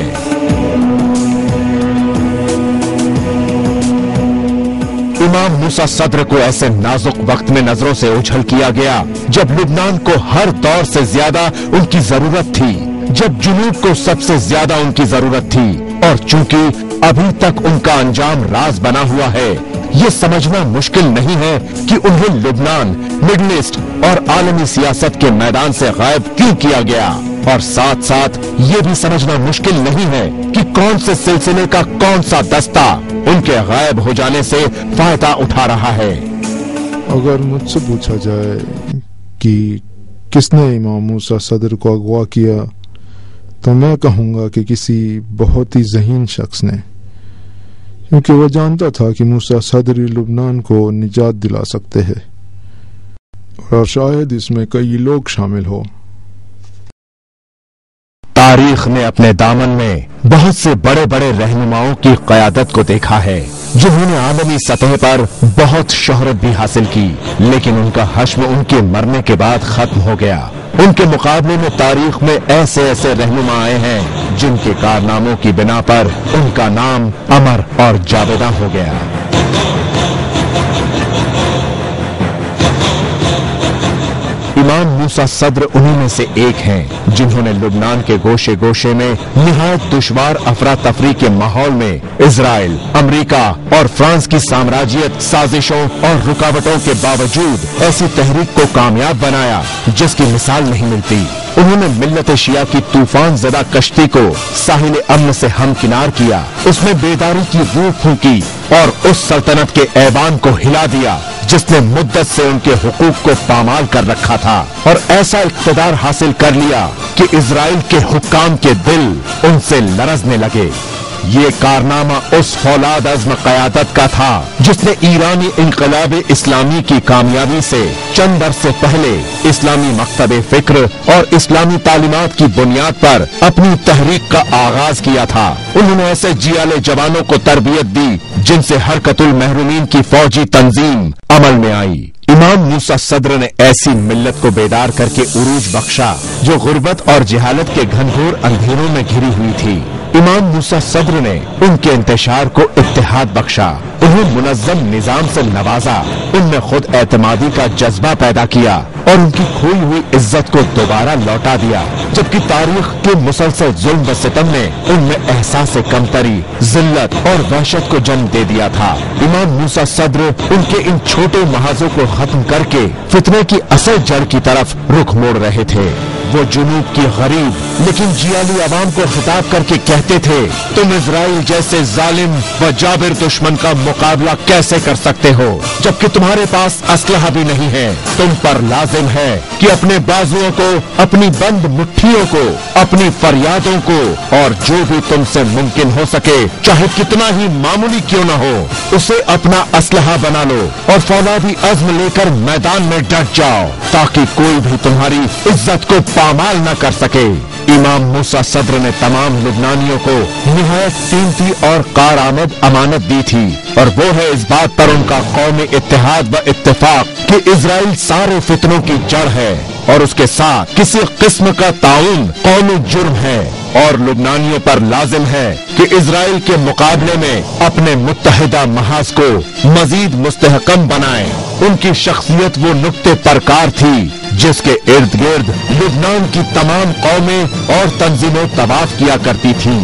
امام موسیٰ صدر کو ایسے نازک وقت میں نظروں سے اجھل کیا گیا جب لبنان کو ہر دور سے زیادہ ان کی ضرورت تھی، جب جنوب کو سب سے زیادہ ان کی ضرورت تھی، اور چونکہ ابھی تک ان کا انجام راز بنا ہوا ہے، یہ سمجھنا مشکل نہیں ہے کہ انہیں لبنان، مڈل ایسٹ اور عالمی سیاست کے میدان سے غائب کیوں کیا گیا، اور ساتھ ساتھ یہ بھی سمجھنا مشکل نہیں ہے کہ کون سے سلسلے کا کون سا دستہ ان کے غائب ہو جانے سے فائدہ اٹھا رہا ہے. اگر مجھ سے پوچھا جائے کہ کس نے امام موسیٰ صدر کو اغوا کیا تو میں کہوں گا کہ کسی بہت ہی ذہین شخص نے، کیونکہ وہ جانتا تھا کہ موسیٰ صدر لبنان کو نجات دلا سکتے ہیں اور شاید اس میں کئی لوگ شامل ہو. تاریخ نے اپنے دامن میں بہت سے بڑے بڑے رہنماؤں کی قیادت کو دیکھا ہے جنہوں نے عالمی سطح پر بہت شہرت بھی حاصل کی، لیکن ان کا حشم ان کے مرنے کے بعد ختم ہو گیا. ان کے مقابلے میں تاریخ میں ایسے ایسے رہنما آئے ہیں جن کے کارناموں کی بنا پر ان کا نام امر اور جاویداں ہو گیا. इमाम मूसा सद्र उन्हीं में से एक हैं जिन्होंने लुबनान के गोशे गोशे में निहायत दुश्वार अफरा तफरी के माहौल में इजराइल, अमेरिका और फ्रांस की साम्राज्यिक साजिशों और रुकावटों के बावजूद ऐसी तहरीक को कामयाब बनाया जिसकी मिसाल नहीं मिलती। उन्होंने मिल्लत शिया की तूफान ज़दा कश्ती को साहिल अमन से हमकिनार किया, उसमें बेदारी की रूह फूंकी और उस सल्तनत के ऐवान को हिला दिया जिसने मुद्दत से उनके हुकूक को पामाल कर रखा था, और ऐसा इक़्तिदार हासिल कर लिया कि इजराइल के हुक्काम के दिल उनसे लरजने लगे। ये कारनामा उस फौलाद अज़्म क़यादत का था जिसने ईरानी इनक़लाब इस्लामी की कामयाबी से चंद अरसे पहले इस्लामी मकतब फ़िक्र और इस्लामी तालीमात की बुनियाद पर अपनी तहरीक का आगाज किया था। उन्होंने ऐसे जियाले जवानों को तरबियत दी जिनसे हरकतुल महरूमीन की फौजी तंजीम अमल में आई। इमाम मूसा सद्र ने ऐसी मिल्लत को बेदार करके उरूज बख्शा जो गुर्बत और जहालत के घनघोर अंधेरों में घिरी हुई थी। इमाम मूसा सद्र ने उनके इंतशार को इत्तेहाद बख्शा, उन्हें मुनज़्ज़म निजाम से नवाजा, उनमें खुद एतमादी का जज्बा पैदा किया और उनकी खोई हुई इज्जत को दोबारा लौटा दिया, जबकि तारीख के मुसलसल जुल्म व सितम ने उनमें एहसास कमतरी, जिल्लत और वहशत को जन्म दे दिया था। इमाम मूसा सद्र उनके इन छोटे महाजों को खत्म करके फितने की असल जड़ की तरफ रुख मोड़ रहे थे। वो जुनूब की गरीब लेकिन जियाली आवाम को खिताब करके कहते थे, तुम इजराइल जैसे जालिम व जाबिर दुश्मन का मुकाबला कैसे कर सकते हो जबकि तुम्हारे पास असलहा भी नहीं है। तुम पर लाजिम है कि अपने बाजुओं को, अपनी बंद मुट्ठियों को, अपनी फरियादों को और जो भी तुमसे मुमकिन हो सके, चाहे कितना ही मामूली क्यों न हो, उसे अपना असलहा बना लो और फौलादी अज़्म लेकर मैदान में डट जाओ ताकि कोई भी तुम्हारी इज्जत को पामाल न कर सके। इमाम मूसा सद्र ने तमाम लुबनानियों को निहायत कीमती और कारआमद अमानत दी थी, और वो है इस बात पर उनका कौमी इत्तेहाद व इत्तेफाक कि इजराइल सारे फितनों की जड़ है और उसके साथ किसी किस्म का ताउन कौमी जुर्म है, और लुबनानियों पर लाजिम है कि इजराइल के मुकाबले में अपने मुत्तहिदा महाज को मजीद मुस्तहकम बनाएं। उनकी शख्सियत वो नुक्ते परकार थी जिसके इर्द गिर्द लुबनान की तमाम कौमें और तंजीमें तवाफ किया करती थीं।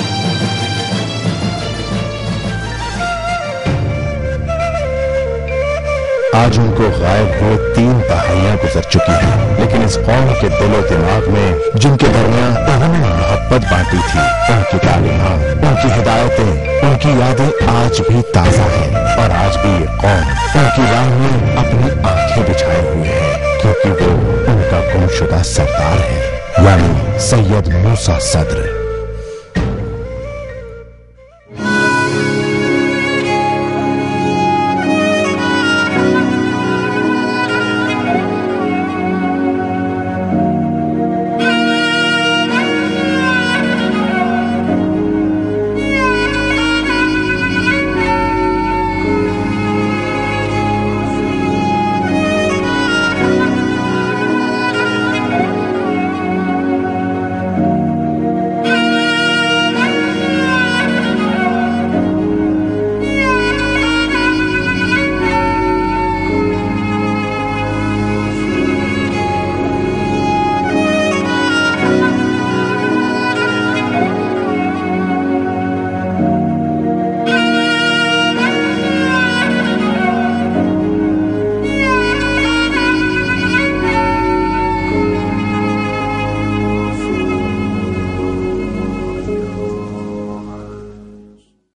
आज उनको गायब हुए तीन दहाइयां गुजर चुकी हैं, लेकिन इस कौम के दिलो दिमाग में जिनके दरमियान उन्होंने मोहब्बत बांटी थी, उनकी तालीमात, उनकी हिदायतें, उनकी यादें आज भी ताजा हैं, और आज भी ये कौम उनकी राह में अपनी आंखें बिछाए हुए है, क्योंकि वो उनका गुमशुदा सरदार है, यानी सैयद मूसा सद्र।